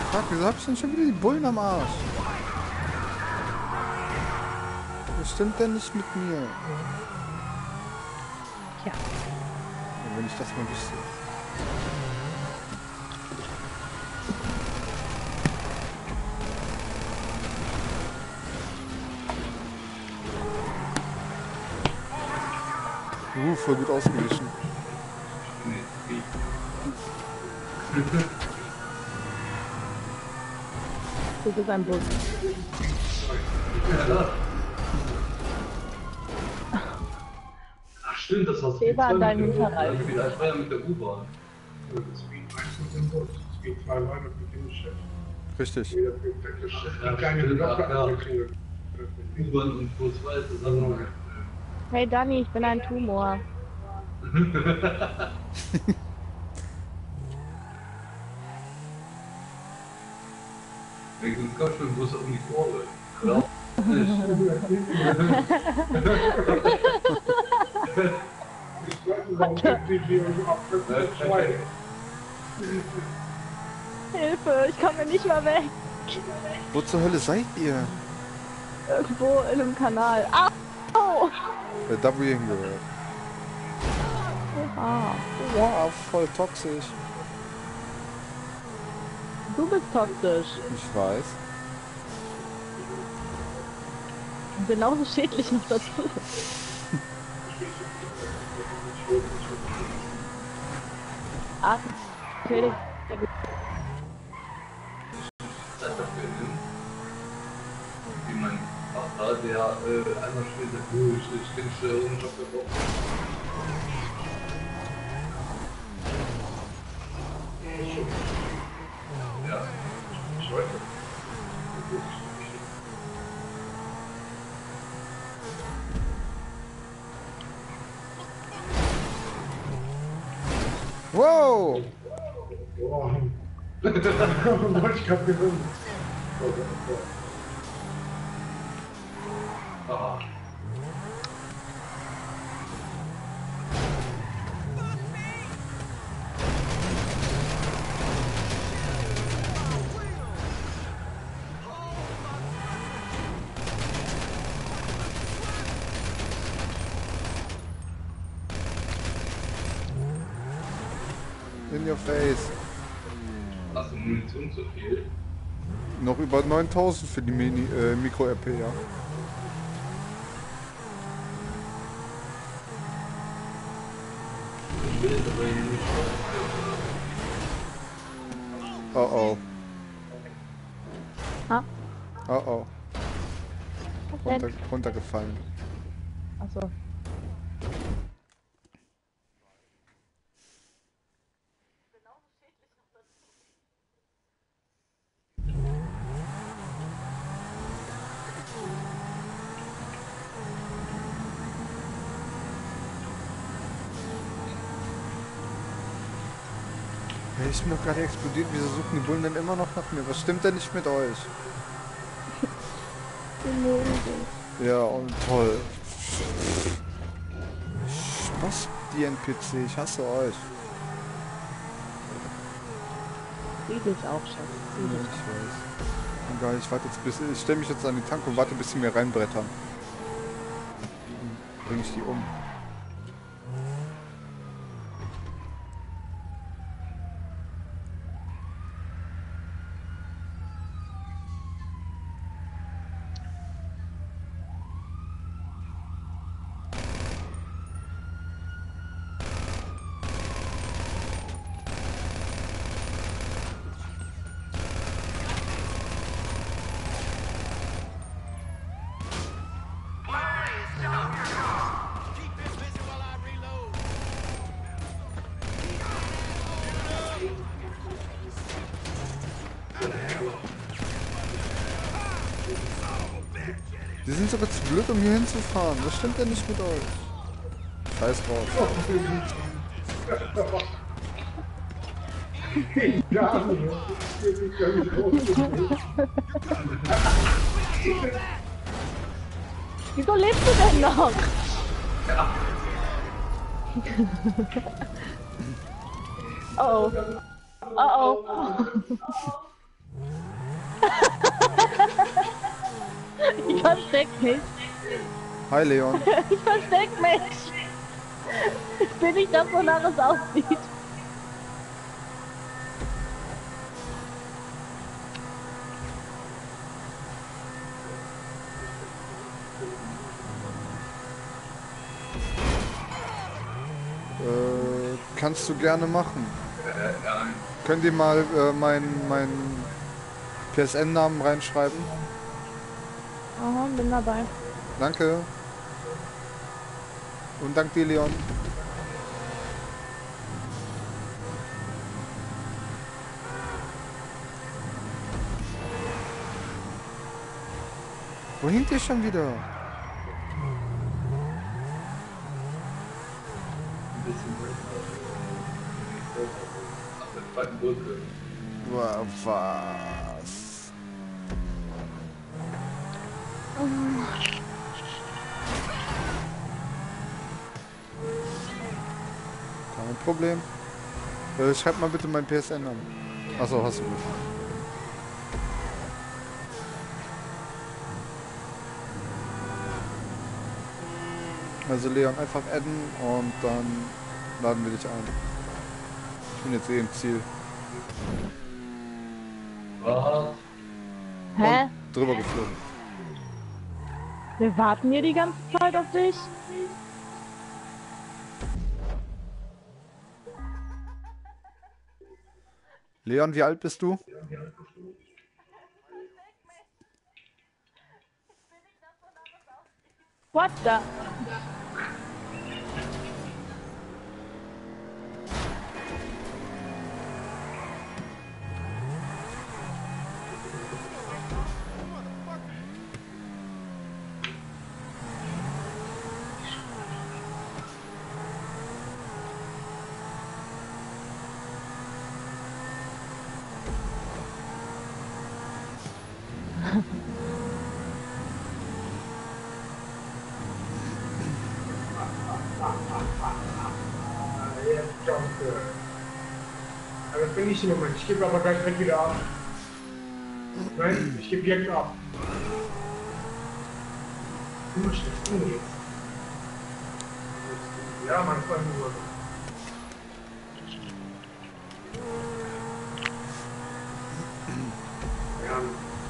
[SPEAKER 1] Fuck, wieso hab ich denn schon wieder die Bullen am Arsch? Was stimmt denn nicht mit mir?
[SPEAKER 2] Tja.
[SPEAKER 1] Wenn ich das mal wüsste. Voll gut ausgewichen.
[SPEAKER 2] Du bist ein Bus.
[SPEAKER 4] Ach stimmt, das hast du
[SPEAKER 2] Kleber an deinem Hinterreifen.
[SPEAKER 4] Das war ja mit der U-Bahn.
[SPEAKER 5] Speed 1 mit dem Bus, Speed 2 war mit dem Schiff.
[SPEAKER 1] Richtig.
[SPEAKER 5] Die kleine Glocke angekriegt.
[SPEAKER 4] U-Bahn und Bus 2 zusammen.
[SPEAKER 2] Hey Dani, ich bin ein Tumor.
[SPEAKER 4] Wegen uns kommt schon Bus um die Kurve. Glaub nicht.
[SPEAKER 2] Hilfe, ich komme nicht mehr weg.
[SPEAKER 1] Wo zur Hölle seid ihr?
[SPEAKER 2] Irgendwo in einem Kanal. Au!
[SPEAKER 1] Da wo ihr hingehört.
[SPEAKER 2] Ah,
[SPEAKER 1] Wow, voll toxisch.
[SPEAKER 2] du bist toxisch.
[SPEAKER 1] Ich weiß.
[SPEAKER 2] Und genauso schädlich noch dazu. Okay.
[SPEAKER 4] Zeit dafür nimmt. Wie mein Vater, der einmal schnell sagt, ich bin schnell und ich hab keinen Bock. Ja, ich weiß nicht.
[SPEAKER 1] Wow!
[SPEAKER 5] Boah. Wollte ich gerade gewinnen.
[SPEAKER 4] Ah.
[SPEAKER 1] In your face.
[SPEAKER 4] Hast du Munition zu viel?
[SPEAKER 1] Noch über 9000 für die Mikro-RP, ja.
[SPEAKER 4] Ich will aber nicht.
[SPEAKER 1] Oh oh.
[SPEAKER 2] Ah,
[SPEAKER 1] Oh oh.
[SPEAKER 2] was denn?
[SPEAKER 1] Runtergefallen.
[SPEAKER 2] Achso.
[SPEAKER 1] Hey, ich bin doch gerade explodiert. Wieso suchen die Bullen denn immer noch nach mir? Was stimmt denn nicht mit euch? Ja, und toll. Was? Die NPC, ich hasse euch.
[SPEAKER 2] Sieh dich auch, Schatz. Sieh
[SPEAKER 1] Ja,
[SPEAKER 2] dich.
[SPEAKER 1] ich weiß. Egal, ich warte jetzt bis. Ich stelle mich jetzt an die Tank und warte, bis sie mir reinbrettern. Bring ich die um. Die sind sogar zu blöd, um hier hinzufahren. Was stimmt denn nicht mit euch? Scheiß drauf.
[SPEAKER 5] Ja,
[SPEAKER 2] Wieso lebst du denn noch? Oh oh. Oh oh. versteck mich.
[SPEAKER 1] Hi Leon.
[SPEAKER 2] Ich versteck mich. Ich bin nicht das, wonach es aussieht.
[SPEAKER 1] Kannst du gerne machen.
[SPEAKER 4] Ja,
[SPEAKER 1] Könnt ihr mal meinen PSN-Namen reinschreiben?
[SPEAKER 2] Aha, bin dabei.
[SPEAKER 1] Danke. Und dank dir, Leon. Wo hinkt ihr schon wieder?
[SPEAKER 4] ein bisschen nach der zweiten Brücke.
[SPEAKER 1] Was? Kein Problem. Schreib mal bitte mein PSN an. Achso, hast du gut. Also Leon, einfach adden und dann laden wir dich ein. Ich bin jetzt eh im Ziel.
[SPEAKER 4] Was?
[SPEAKER 2] Hä?
[SPEAKER 1] Und drüber geflogen.
[SPEAKER 2] Wir warten hier die ganze Zeit auf dich.
[SPEAKER 1] Leon, wie alt bist du?
[SPEAKER 2] What the?
[SPEAKER 5] Jetzt danke. Aber das bin ich im Moment. Ich gebe aber gleich direkt wieder ab. Nein, ich gebe jetzt ab. Du musst das tun jetzt. Ja, mein Freund, nur. Ja.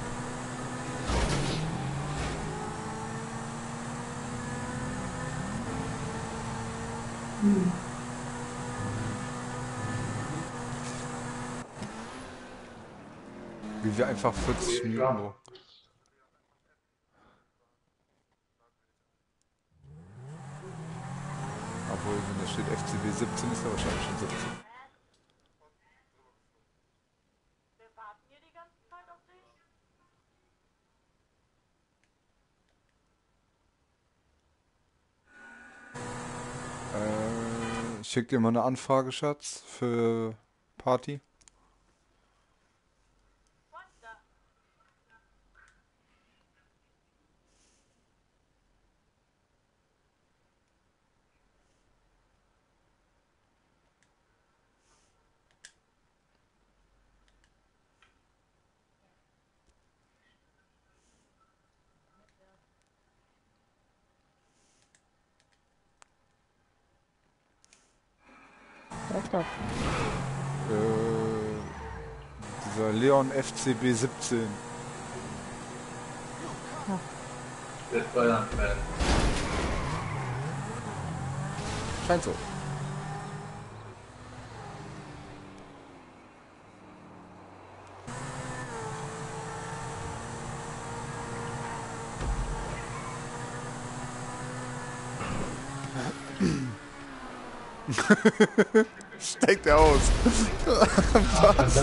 [SPEAKER 1] Wie wir einfach 40 Minuten hoch. Obwohl, wenn da steht FCB 17, ist er wahrscheinlich schon 17.
[SPEAKER 2] Wir warten hier die ganze Zeit auf dich.
[SPEAKER 1] Ich schick dir mal eine Anfrage, Schatz, für Party.
[SPEAKER 2] Was ist das?
[SPEAKER 1] Dieser Leon FCB 17.
[SPEAKER 4] Der ist Bayern-Fan.
[SPEAKER 1] Scheint so. Steigt er aus. Was?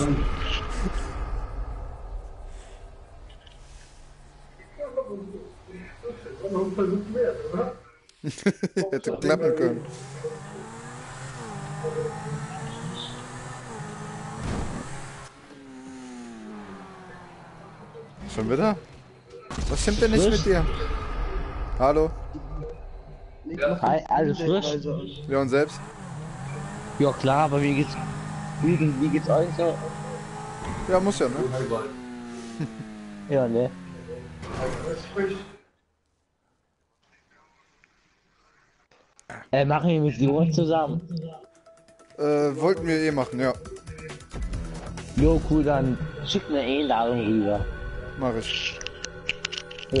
[SPEAKER 5] Noch ein Versuch mehr, oder?
[SPEAKER 1] Hätte klappen können. Schon wieder? Was stimmt denn nicht mit dir? Hallo?
[SPEAKER 7] Hi, alles frisch?
[SPEAKER 1] Leon selbst?
[SPEAKER 7] Ja klar, aber wie geht's euch so?
[SPEAKER 1] Ja, muss ja, ne?
[SPEAKER 7] Ja, ne?
[SPEAKER 5] Alles frisch.
[SPEAKER 7] Machen wir mit Jonas zusammen.
[SPEAKER 1] Wollten wir eh machen, ja.
[SPEAKER 7] Jo, cool, dann schick eine Einladung rüber.
[SPEAKER 1] Mach ich.
[SPEAKER 7] Ja.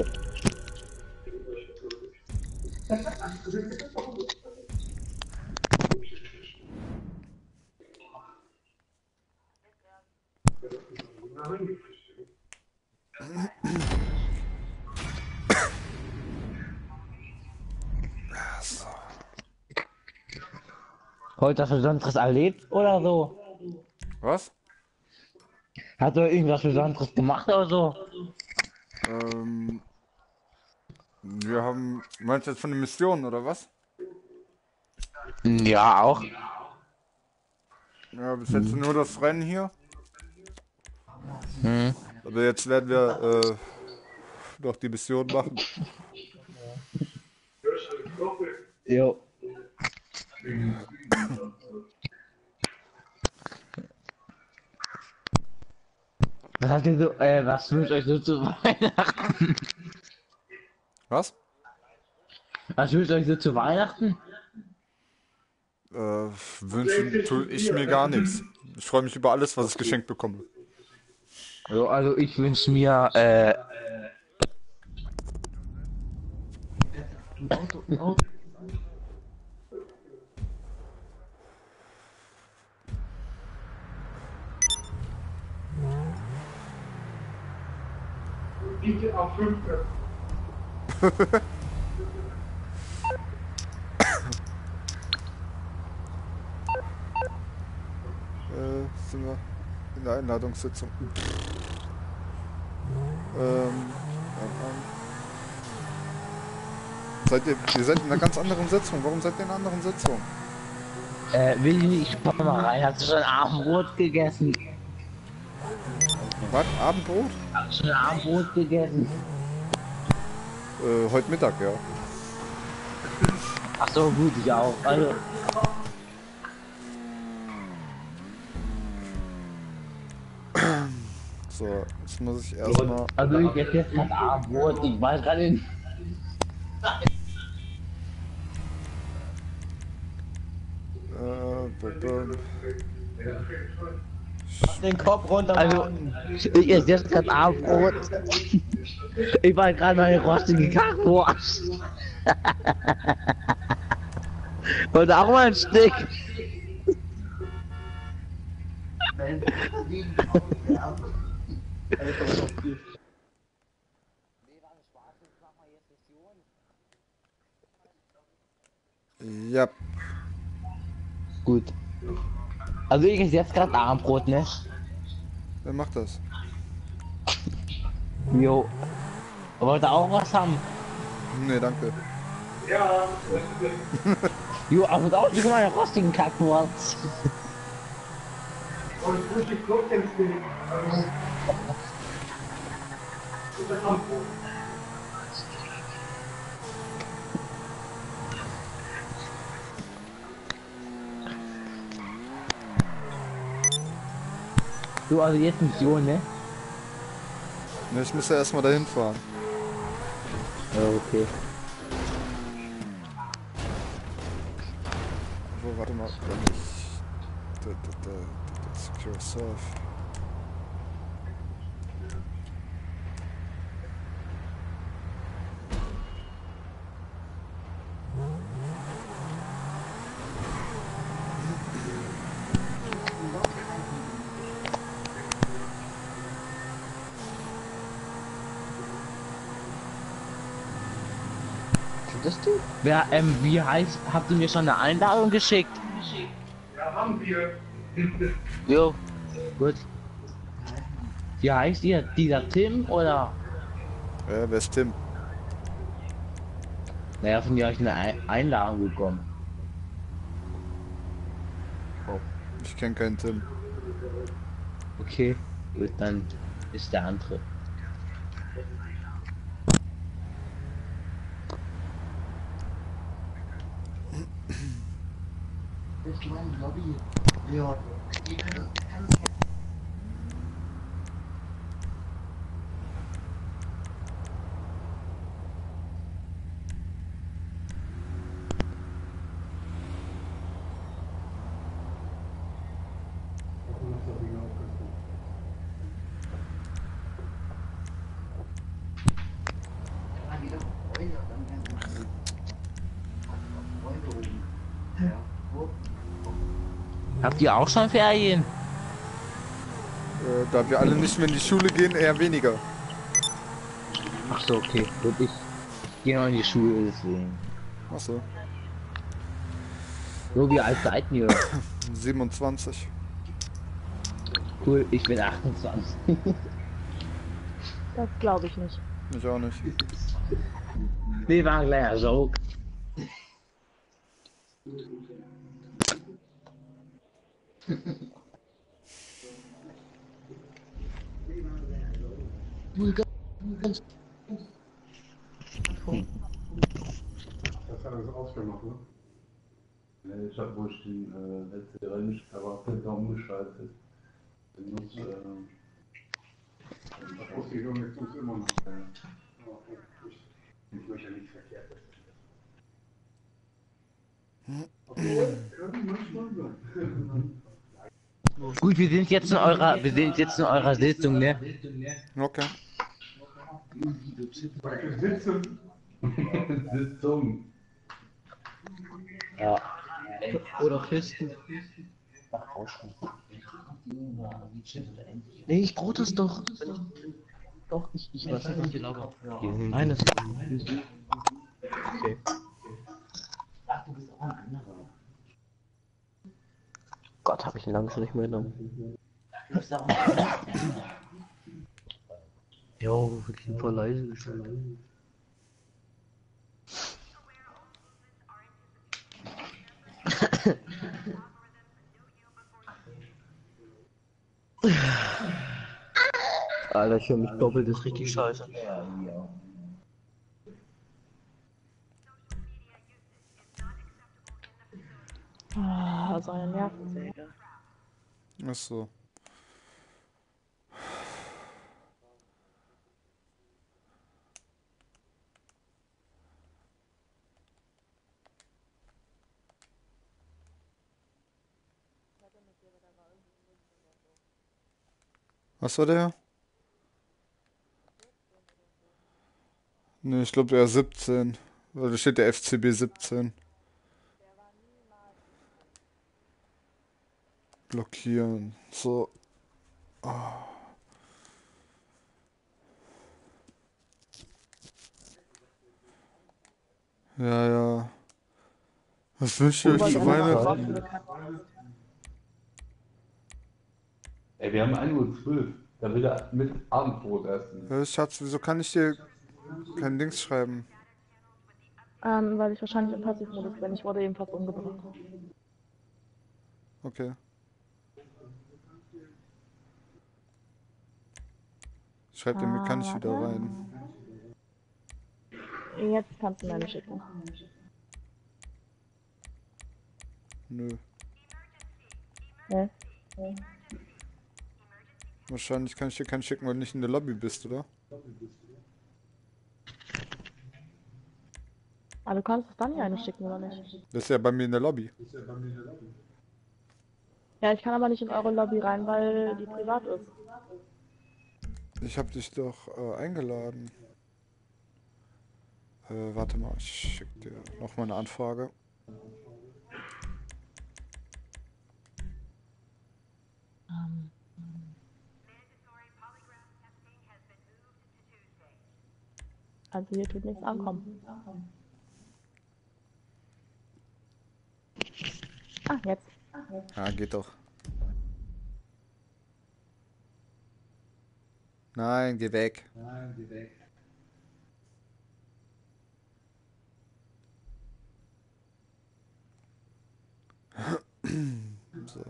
[SPEAKER 7] Heute was Besonderes erlebt oder so?
[SPEAKER 1] Was?
[SPEAKER 7] Hast du irgendwas Besonderes gemacht oder so?
[SPEAKER 1] Wir haben... Meinst du jetzt von den Missionen, oder was?
[SPEAKER 7] Ja, auch.
[SPEAKER 1] Ja, bis jetzt nur das Rennen hier.
[SPEAKER 7] Hm.
[SPEAKER 1] Aber jetzt werden wir noch die Mission machen.
[SPEAKER 7] Jo. Was habt ihr so, was wünscht euch so zu Weihnachten?
[SPEAKER 1] Was?
[SPEAKER 7] Was wünscht euch so zu Weihnachten?
[SPEAKER 1] Wünschen tue ich mir gar nichts. Ich freue mich über alles, was ich geschenkt bekomme.
[SPEAKER 7] Jo, also ich wünsche mir,
[SPEAKER 5] Bitte auf 5.
[SPEAKER 1] Sind wir in der Einladungssitzung. Ihr seid in einer ganz anderen Sitzung. Warum seid ihr in einer anderen Sitzung?
[SPEAKER 7] Willi, ich komm mal rein. Hast du schon Abendbrot gegessen?
[SPEAKER 1] Was? Abendbrot?
[SPEAKER 7] Hast du schon Abendbrot gegessen?
[SPEAKER 1] Heute Mittag, ja.
[SPEAKER 7] Ach so, gut, ich auch. Also,
[SPEAKER 1] So, jetzt muss ich erstmal.
[SPEAKER 7] also ich esse jetzt kein Abendbrot. Ich weiß gerade nicht.
[SPEAKER 8] Den Kopf runter.
[SPEAKER 7] Also, ich esse jetzt kein Abendbrot. Ich war gerade meine rostige Kackwurst. Und auch mal ein Stück.
[SPEAKER 1] Ja,
[SPEAKER 7] Gut. Also ich esse jetzt gerade Abendbrot, ne?
[SPEAKER 1] wer macht das?
[SPEAKER 7] Jo. Wollt ihr auch was haben?
[SPEAKER 1] Nee, danke.
[SPEAKER 5] Ja,
[SPEAKER 7] Jo, aber auch nicht meine rostigen Kackwurst.
[SPEAKER 5] und frische Kloppkämpfe.
[SPEAKER 7] So, also jetzt Mission, ne?
[SPEAKER 1] Ne, ich muss ja erstmal dahin fahren.
[SPEAKER 7] Ja, okay.
[SPEAKER 1] Wo, warte mal, wenn ich. Secure Surf.
[SPEAKER 7] Das du? Wer, wie heißt, habt ihr mir schon eine Einladung geschickt?
[SPEAKER 5] Ja, haben wir.
[SPEAKER 7] Jo. Gut. Wie heißt ihr? Dieser Tim oder?
[SPEAKER 1] Ja, wer ist Tim?
[SPEAKER 7] Naja, von dir habe ich eine Einladung bekommen.
[SPEAKER 1] Ich kenne keinen Tim.
[SPEAKER 7] Okay. Gut, dann ist der andere. Habt ihr auch schon Ferien?
[SPEAKER 1] Da wir alle nicht mehr in die Schule gehen, eher weniger.
[SPEAKER 7] Ach so, okay. Gut, ich gehe noch in die Schule, deswegen.
[SPEAKER 1] Achso,
[SPEAKER 7] So, wie alt seid ihr?
[SPEAKER 1] 27.
[SPEAKER 7] Cool, ich bin 28.
[SPEAKER 2] Das glaube ich nicht.
[SPEAKER 1] Ich auch nicht.
[SPEAKER 7] Nee, war ein kleiner Joke.
[SPEAKER 5] Das hat er so ausgemacht, ne?
[SPEAKER 4] Nee, ich hab wohl die letzte Range, aber auf jeden Fall umgeschaltet. Den muss,
[SPEAKER 5] Das wusste ich und jetzt tut es immer noch. Okay. Ich möchte ja nichts verkehrt. Kann manchmal sein.
[SPEAKER 7] Gut, wir sind jetzt in eurer Sitzung, ne?
[SPEAKER 1] Okay.
[SPEAKER 5] Sitzen.
[SPEAKER 4] Sitzung.
[SPEAKER 7] Ja.
[SPEAKER 8] Oder Fisten. Nee, ich brauch das doch. Doch, ich weiß nicht, was die labern. Eines. Okay. Gott, hab ich ihn lange schon nicht mehr genommen. Jo, wirklich voll leise gestellt. Alter, ich höre mich doppelt, ist richtig scheiße.
[SPEAKER 2] Ah, so eine Nervensäge.
[SPEAKER 1] Achso. Was war der? Ne, ich glaube eher 17. Weil da steht der FCB 17. Blockieren. So. Ja, ja. Was wünscht ihr euch zu Weihnachten?
[SPEAKER 4] Ey, wir haben 1:12 Uhr. Da will er mit Abendbrot essen.
[SPEAKER 1] Schatz, wieso kann ich dir kein Dings schreiben?
[SPEAKER 2] Weil ich wahrscheinlich im Passivmodus bin. Ich wurde ebenfalls umgebracht.
[SPEAKER 1] Okay. Schreib dir, kann ich wieder rein.
[SPEAKER 2] Jetzt kannst du mir eine schicken.
[SPEAKER 1] Nö.
[SPEAKER 2] Ja.
[SPEAKER 1] Wahrscheinlich kann ich dir keinen schicken, weil du nicht in der Lobby bist, oder?
[SPEAKER 2] Aber du kannst es dann ja eine schicken, oder nicht?
[SPEAKER 1] Das ist ja bei mir in der Lobby.
[SPEAKER 2] Ja, ich kann aber nicht in eure Lobby rein, weil die privat ist.
[SPEAKER 1] Ich hab dich doch eingeladen. Warte mal, ich schick dir nochmal eine Anfrage.
[SPEAKER 2] Also hier tut nichts ankommen. Ah, jetzt.
[SPEAKER 1] Ja, geht doch. Nein, geh weg. So.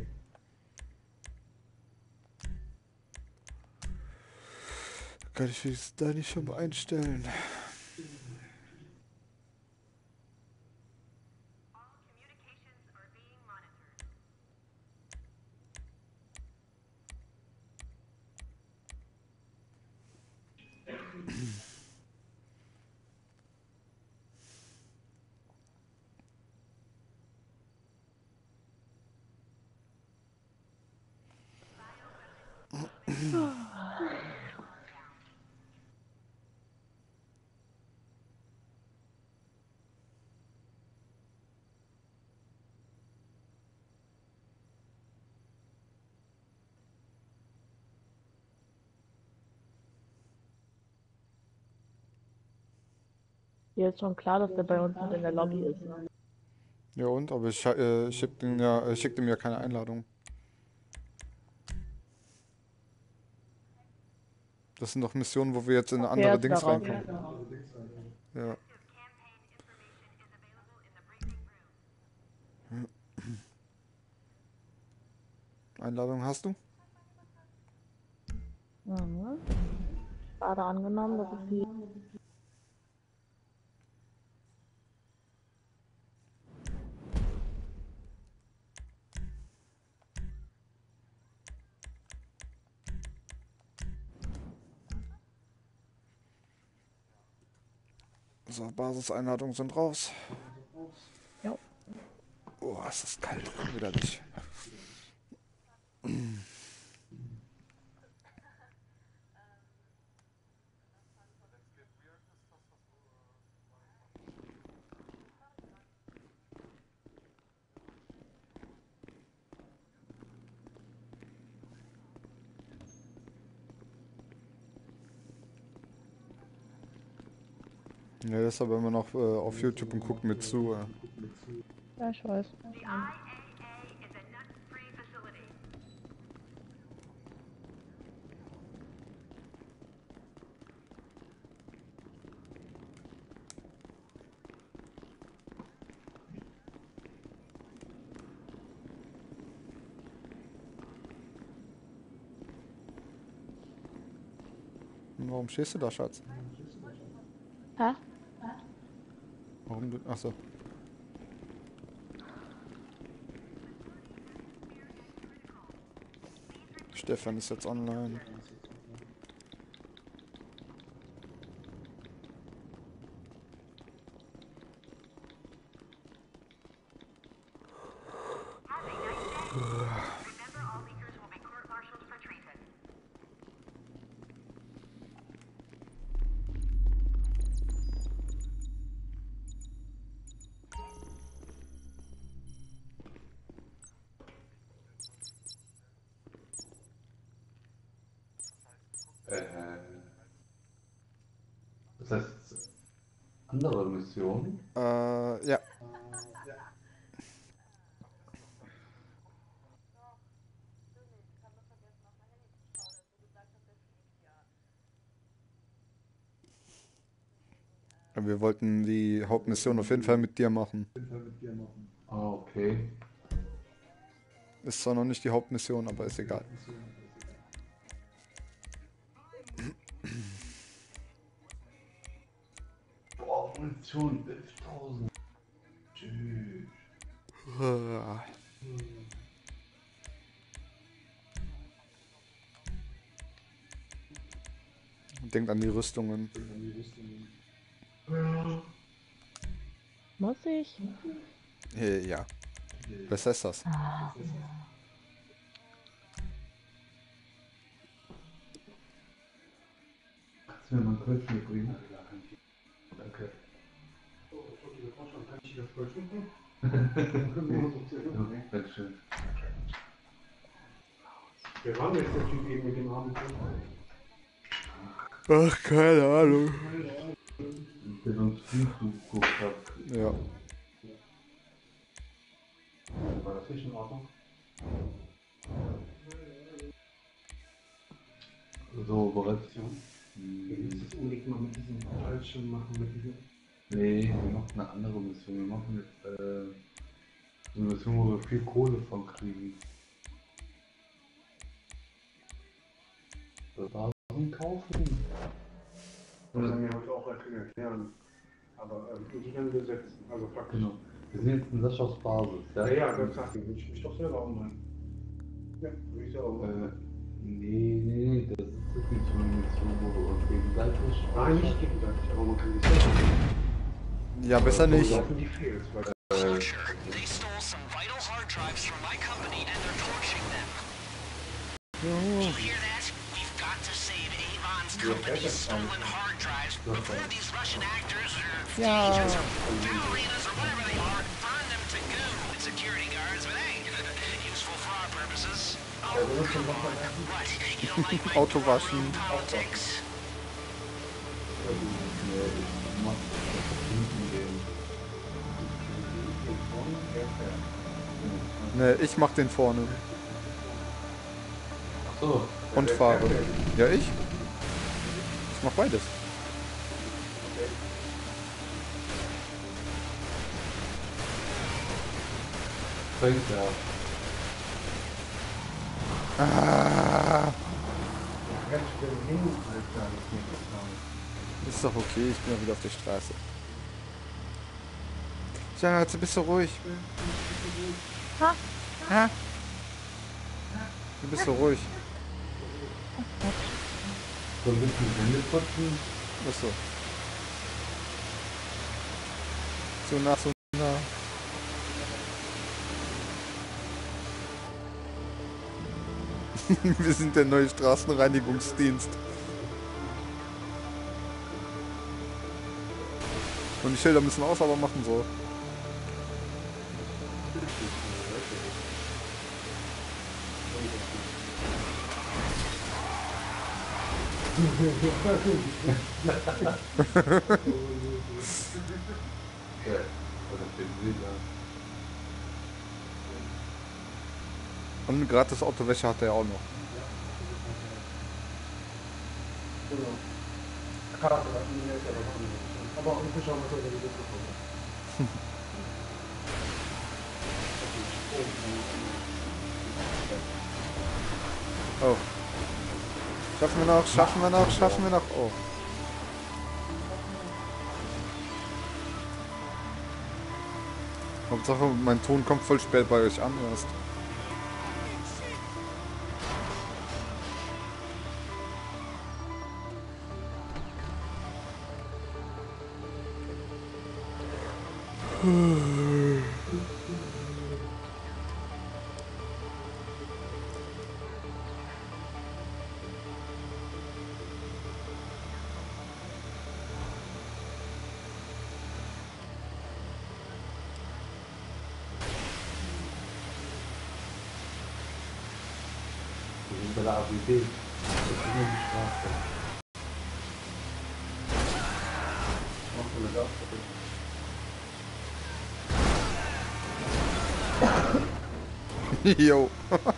[SPEAKER 1] Kann ich es da nicht schon mal einstellen?
[SPEAKER 2] Dir ist schon klar, dass der bei uns mit in der Lobby ist.
[SPEAKER 1] Ja und? Aber ich schickte ihm ja keine Einladung. Das sind doch Missionen, wo wir jetzt in eine andere
[SPEAKER 2] Fährt
[SPEAKER 1] Dings
[SPEAKER 2] darauf.
[SPEAKER 1] reinkommen. Ja. Einladung hast du?
[SPEAKER 2] Mhm. Gerade angenommen, dass es die.
[SPEAKER 1] So, Basiseinladungen sind raus.
[SPEAKER 2] Ja.
[SPEAKER 1] Oh, es ist kalt. Widerlich. Ja, das ist aber immer noch auf YouTube und guckt mir zu.
[SPEAKER 2] Ja, ich weiß.
[SPEAKER 1] Warum stehst du da, Schatz?
[SPEAKER 2] Hä?
[SPEAKER 1] Warum du... Achso. Stefan ist jetzt online.
[SPEAKER 4] Das heißt, andere Mission?
[SPEAKER 1] Ja. Wir wollten die Hauptmission auf jeden Fall mit dir machen.
[SPEAKER 4] Ah, okay.
[SPEAKER 1] Ist zwar noch nicht die Hauptmission, aber ist egal.
[SPEAKER 4] Boah, Munition 11.000. Tschüss.
[SPEAKER 1] Denkt an die Rüstungen.
[SPEAKER 2] Muss ich?
[SPEAKER 1] Ja. Was ist das?
[SPEAKER 4] Kannst du mir mal Kölsch mitbringen? Danke.
[SPEAKER 5] Kann ich das versuchen?
[SPEAKER 4] Ja, Dankeschön.
[SPEAKER 5] Wer war denn jetzt der Typ eben mit dem Arm?
[SPEAKER 1] Ach, keine Ahnung.
[SPEAKER 4] Der uns viel zugeguckt hat.
[SPEAKER 1] Ja.
[SPEAKER 5] War das nicht in Ordnung?
[SPEAKER 4] So, bereits.
[SPEAKER 5] Wir müssen das unbedingt mal mit diesem Fallschirm machen, mit diesem.
[SPEAKER 4] Nee, wir machen eine andere Mission. Wir machen jetzt eine Mission, wo wir viel Kohle von kriegen. Basen kaufen?
[SPEAKER 5] Das haben wir heute auch erklären. Aber die dann besetzen, also praktisch.
[SPEAKER 4] Genau. Wir sind jetzt in Saschas Basis.
[SPEAKER 5] Ja, das sagt ich. Will ich mich doch selber auch mal. Ja, will ich selber mal.
[SPEAKER 4] Nee, das ist jetzt nicht so eine Mission, wo wir uns gegenseitig.
[SPEAKER 5] Nein, nicht gegenseitig, aber man kann sich selber.
[SPEAKER 1] Ja, besser nicht.
[SPEAKER 5] Die Fails, weil
[SPEAKER 3] They stole some vital hard drives from my company and they're torching them. You hear that? We've got to save Avon's company's stolen hard drives before these Russian actors or agents or ballerinas or whatever they are burn them to goo with security guards, but hey, useful for our purposes. Oh, come on. What? You don't like my
[SPEAKER 1] Auto waschen.
[SPEAKER 3] politics?
[SPEAKER 1] Ne, ich mach den vorne.
[SPEAKER 4] Ach so.
[SPEAKER 1] Und fahre. Ja, ich? Ich mach beides.
[SPEAKER 4] Fängt ja.
[SPEAKER 1] Ah, ist doch okay, ich bin ja wieder auf der Straße. Schatz, bist du ruhig?
[SPEAKER 2] Ha?
[SPEAKER 1] Ha? Du bist so ruhig.
[SPEAKER 4] So ein bisschen Hände putzen.
[SPEAKER 1] Ist so. So nah, so nah. Wir sind der neue Straßenreinigungsdienst. Und die Schilder müssen auch sauber machen, so.
[SPEAKER 4] Ja, oder den Bilder.
[SPEAKER 1] Und gratis Autowäsche hat er ja auch noch. Oh. Schaffen wir noch, schaffen wir noch, schaffen wir noch. Oh. Hauptsache, mein Ton kommt voll spät bei euch an erst.
[SPEAKER 4] Wir sind bei der ABB. Das ist immer die Straße. Machst du das
[SPEAKER 1] Jo.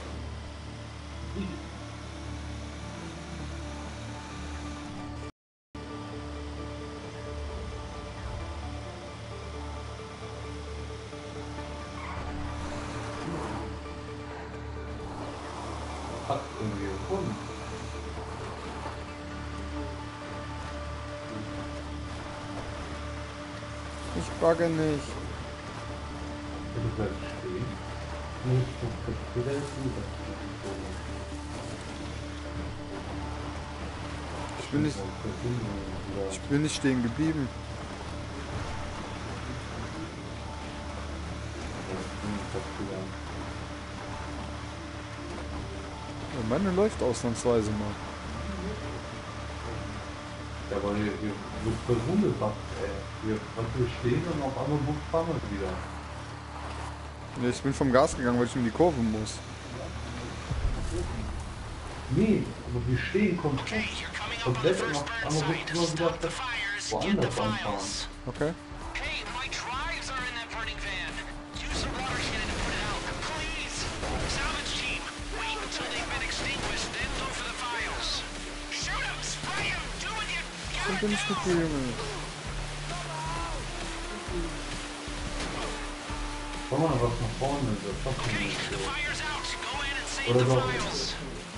[SPEAKER 4] Hat irgendwie gefunden.
[SPEAKER 1] Ich bugge nicht.
[SPEAKER 4] Du bleibst stehen. Nicht, das wieder ist wieder.
[SPEAKER 1] Ich bin nicht stehen geblieben. Ja, meine läuft ausnahmsweise mal.
[SPEAKER 4] Ja, aber hier wird verwundert, ey. Hier kannst du stehen und auf einmal fahren wir wieder.
[SPEAKER 1] Nee, ich bin vom Gas gegangen, weil ich in die Kurve muss.
[SPEAKER 4] Nee, aber wir stehen komplett.
[SPEAKER 3] Okay, you're coming up on the
[SPEAKER 4] Komplett und
[SPEAKER 3] first
[SPEAKER 4] auf
[SPEAKER 3] burn
[SPEAKER 4] einmal
[SPEAKER 3] site.
[SPEAKER 4] wird immer
[SPEAKER 3] Stop the
[SPEAKER 4] wieder
[SPEAKER 3] fires, get the
[SPEAKER 4] woanders anfahren.
[SPEAKER 3] files.
[SPEAKER 1] Okay.
[SPEAKER 3] Hey, my drives are in that burning van. Use the water cannon to put it out. Please! Salvage team, wait until they've been extinguished, then go for the files. Shoot them! Spray them! Do what you
[SPEAKER 1] Wo
[SPEAKER 3] gotta
[SPEAKER 1] bin ich mit dir, Junge?
[SPEAKER 4] Komm mal was nach vorne, das schaffen wir
[SPEAKER 3] Okay,
[SPEAKER 4] nicht
[SPEAKER 3] the
[SPEAKER 4] so.
[SPEAKER 3] fire's out. Go in and save
[SPEAKER 4] Oder
[SPEAKER 3] the
[SPEAKER 4] doch.
[SPEAKER 3] files.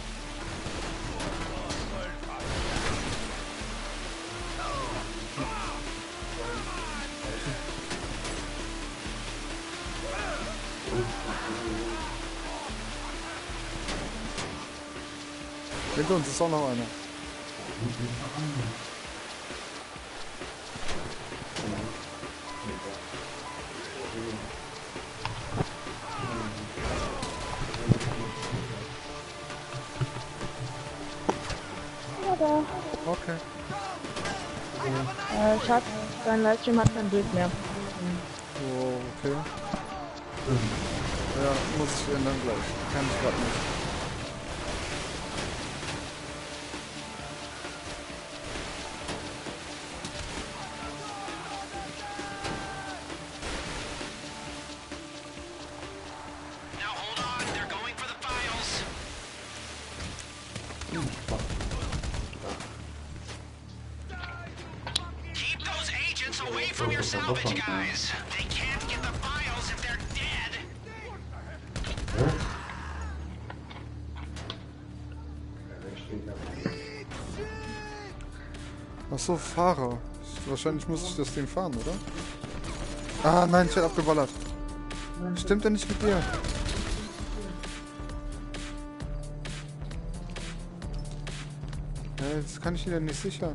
[SPEAKER 1] Hinter uns ist auch noch einer.
[SPEAKER 2] Oder?
[SPEAKER 1] Okay.
[SPEAKER 2] Schatz, dein Livestream hat kein Bild mehr.
[SPEAKER 1] Oh, okay. Ja, muss ich ändern gleich. Kann ich gerade nicht.
[SPEAKER 3] Away from your salvage guys. They can't get the files if they're dead.
[SPEAKER 1] Achso, Fahrer. Wahrscheinlich muss ich das Ding fahren, oder? Ah, nein, ich werde abgeballert. Stimmt denn nicht mit dir? Das kann ich wieder nicht sichern.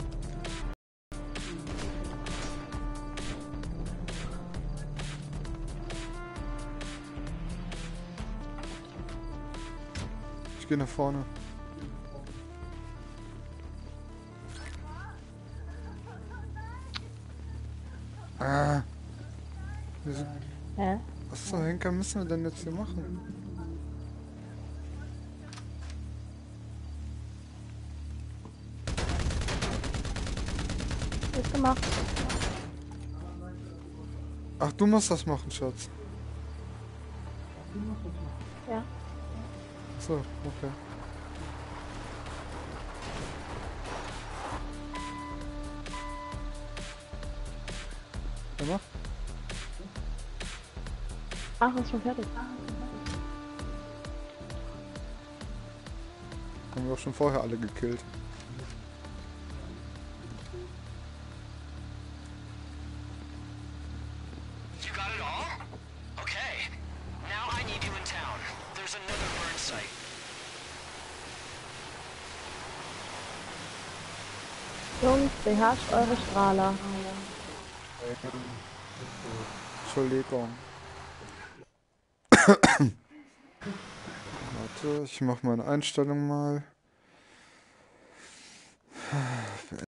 [SPEAKER 1] Ich gehe nach vorne. Ah.
[SPEAKER 2] Hä?
[SPEAKER 1] Was zum Henker müssen wir denn jetzt hier machen?
[SPEAKER 2] Ist gemacht.
[SPEAKER 1] Ach, du musst das machen, Schatz.
[SPEAKER 2] Ja.
[SPEAKER 1] So, okay. Ja, mach.
[SPEAKER 2] Ach, ist schon fertig.
[SPEAKER 1] Haben wir auch schon vorher alle gekillt.
[SPEAKER 3] You got it all? Okay. Now I need you in town. There's another burn site.
[SPEAKER 2] Jungs, beherrscht eure Strahler.
[SPEAKER 1] Entschuldigung. Warte, ich mach meine Einstellung mal.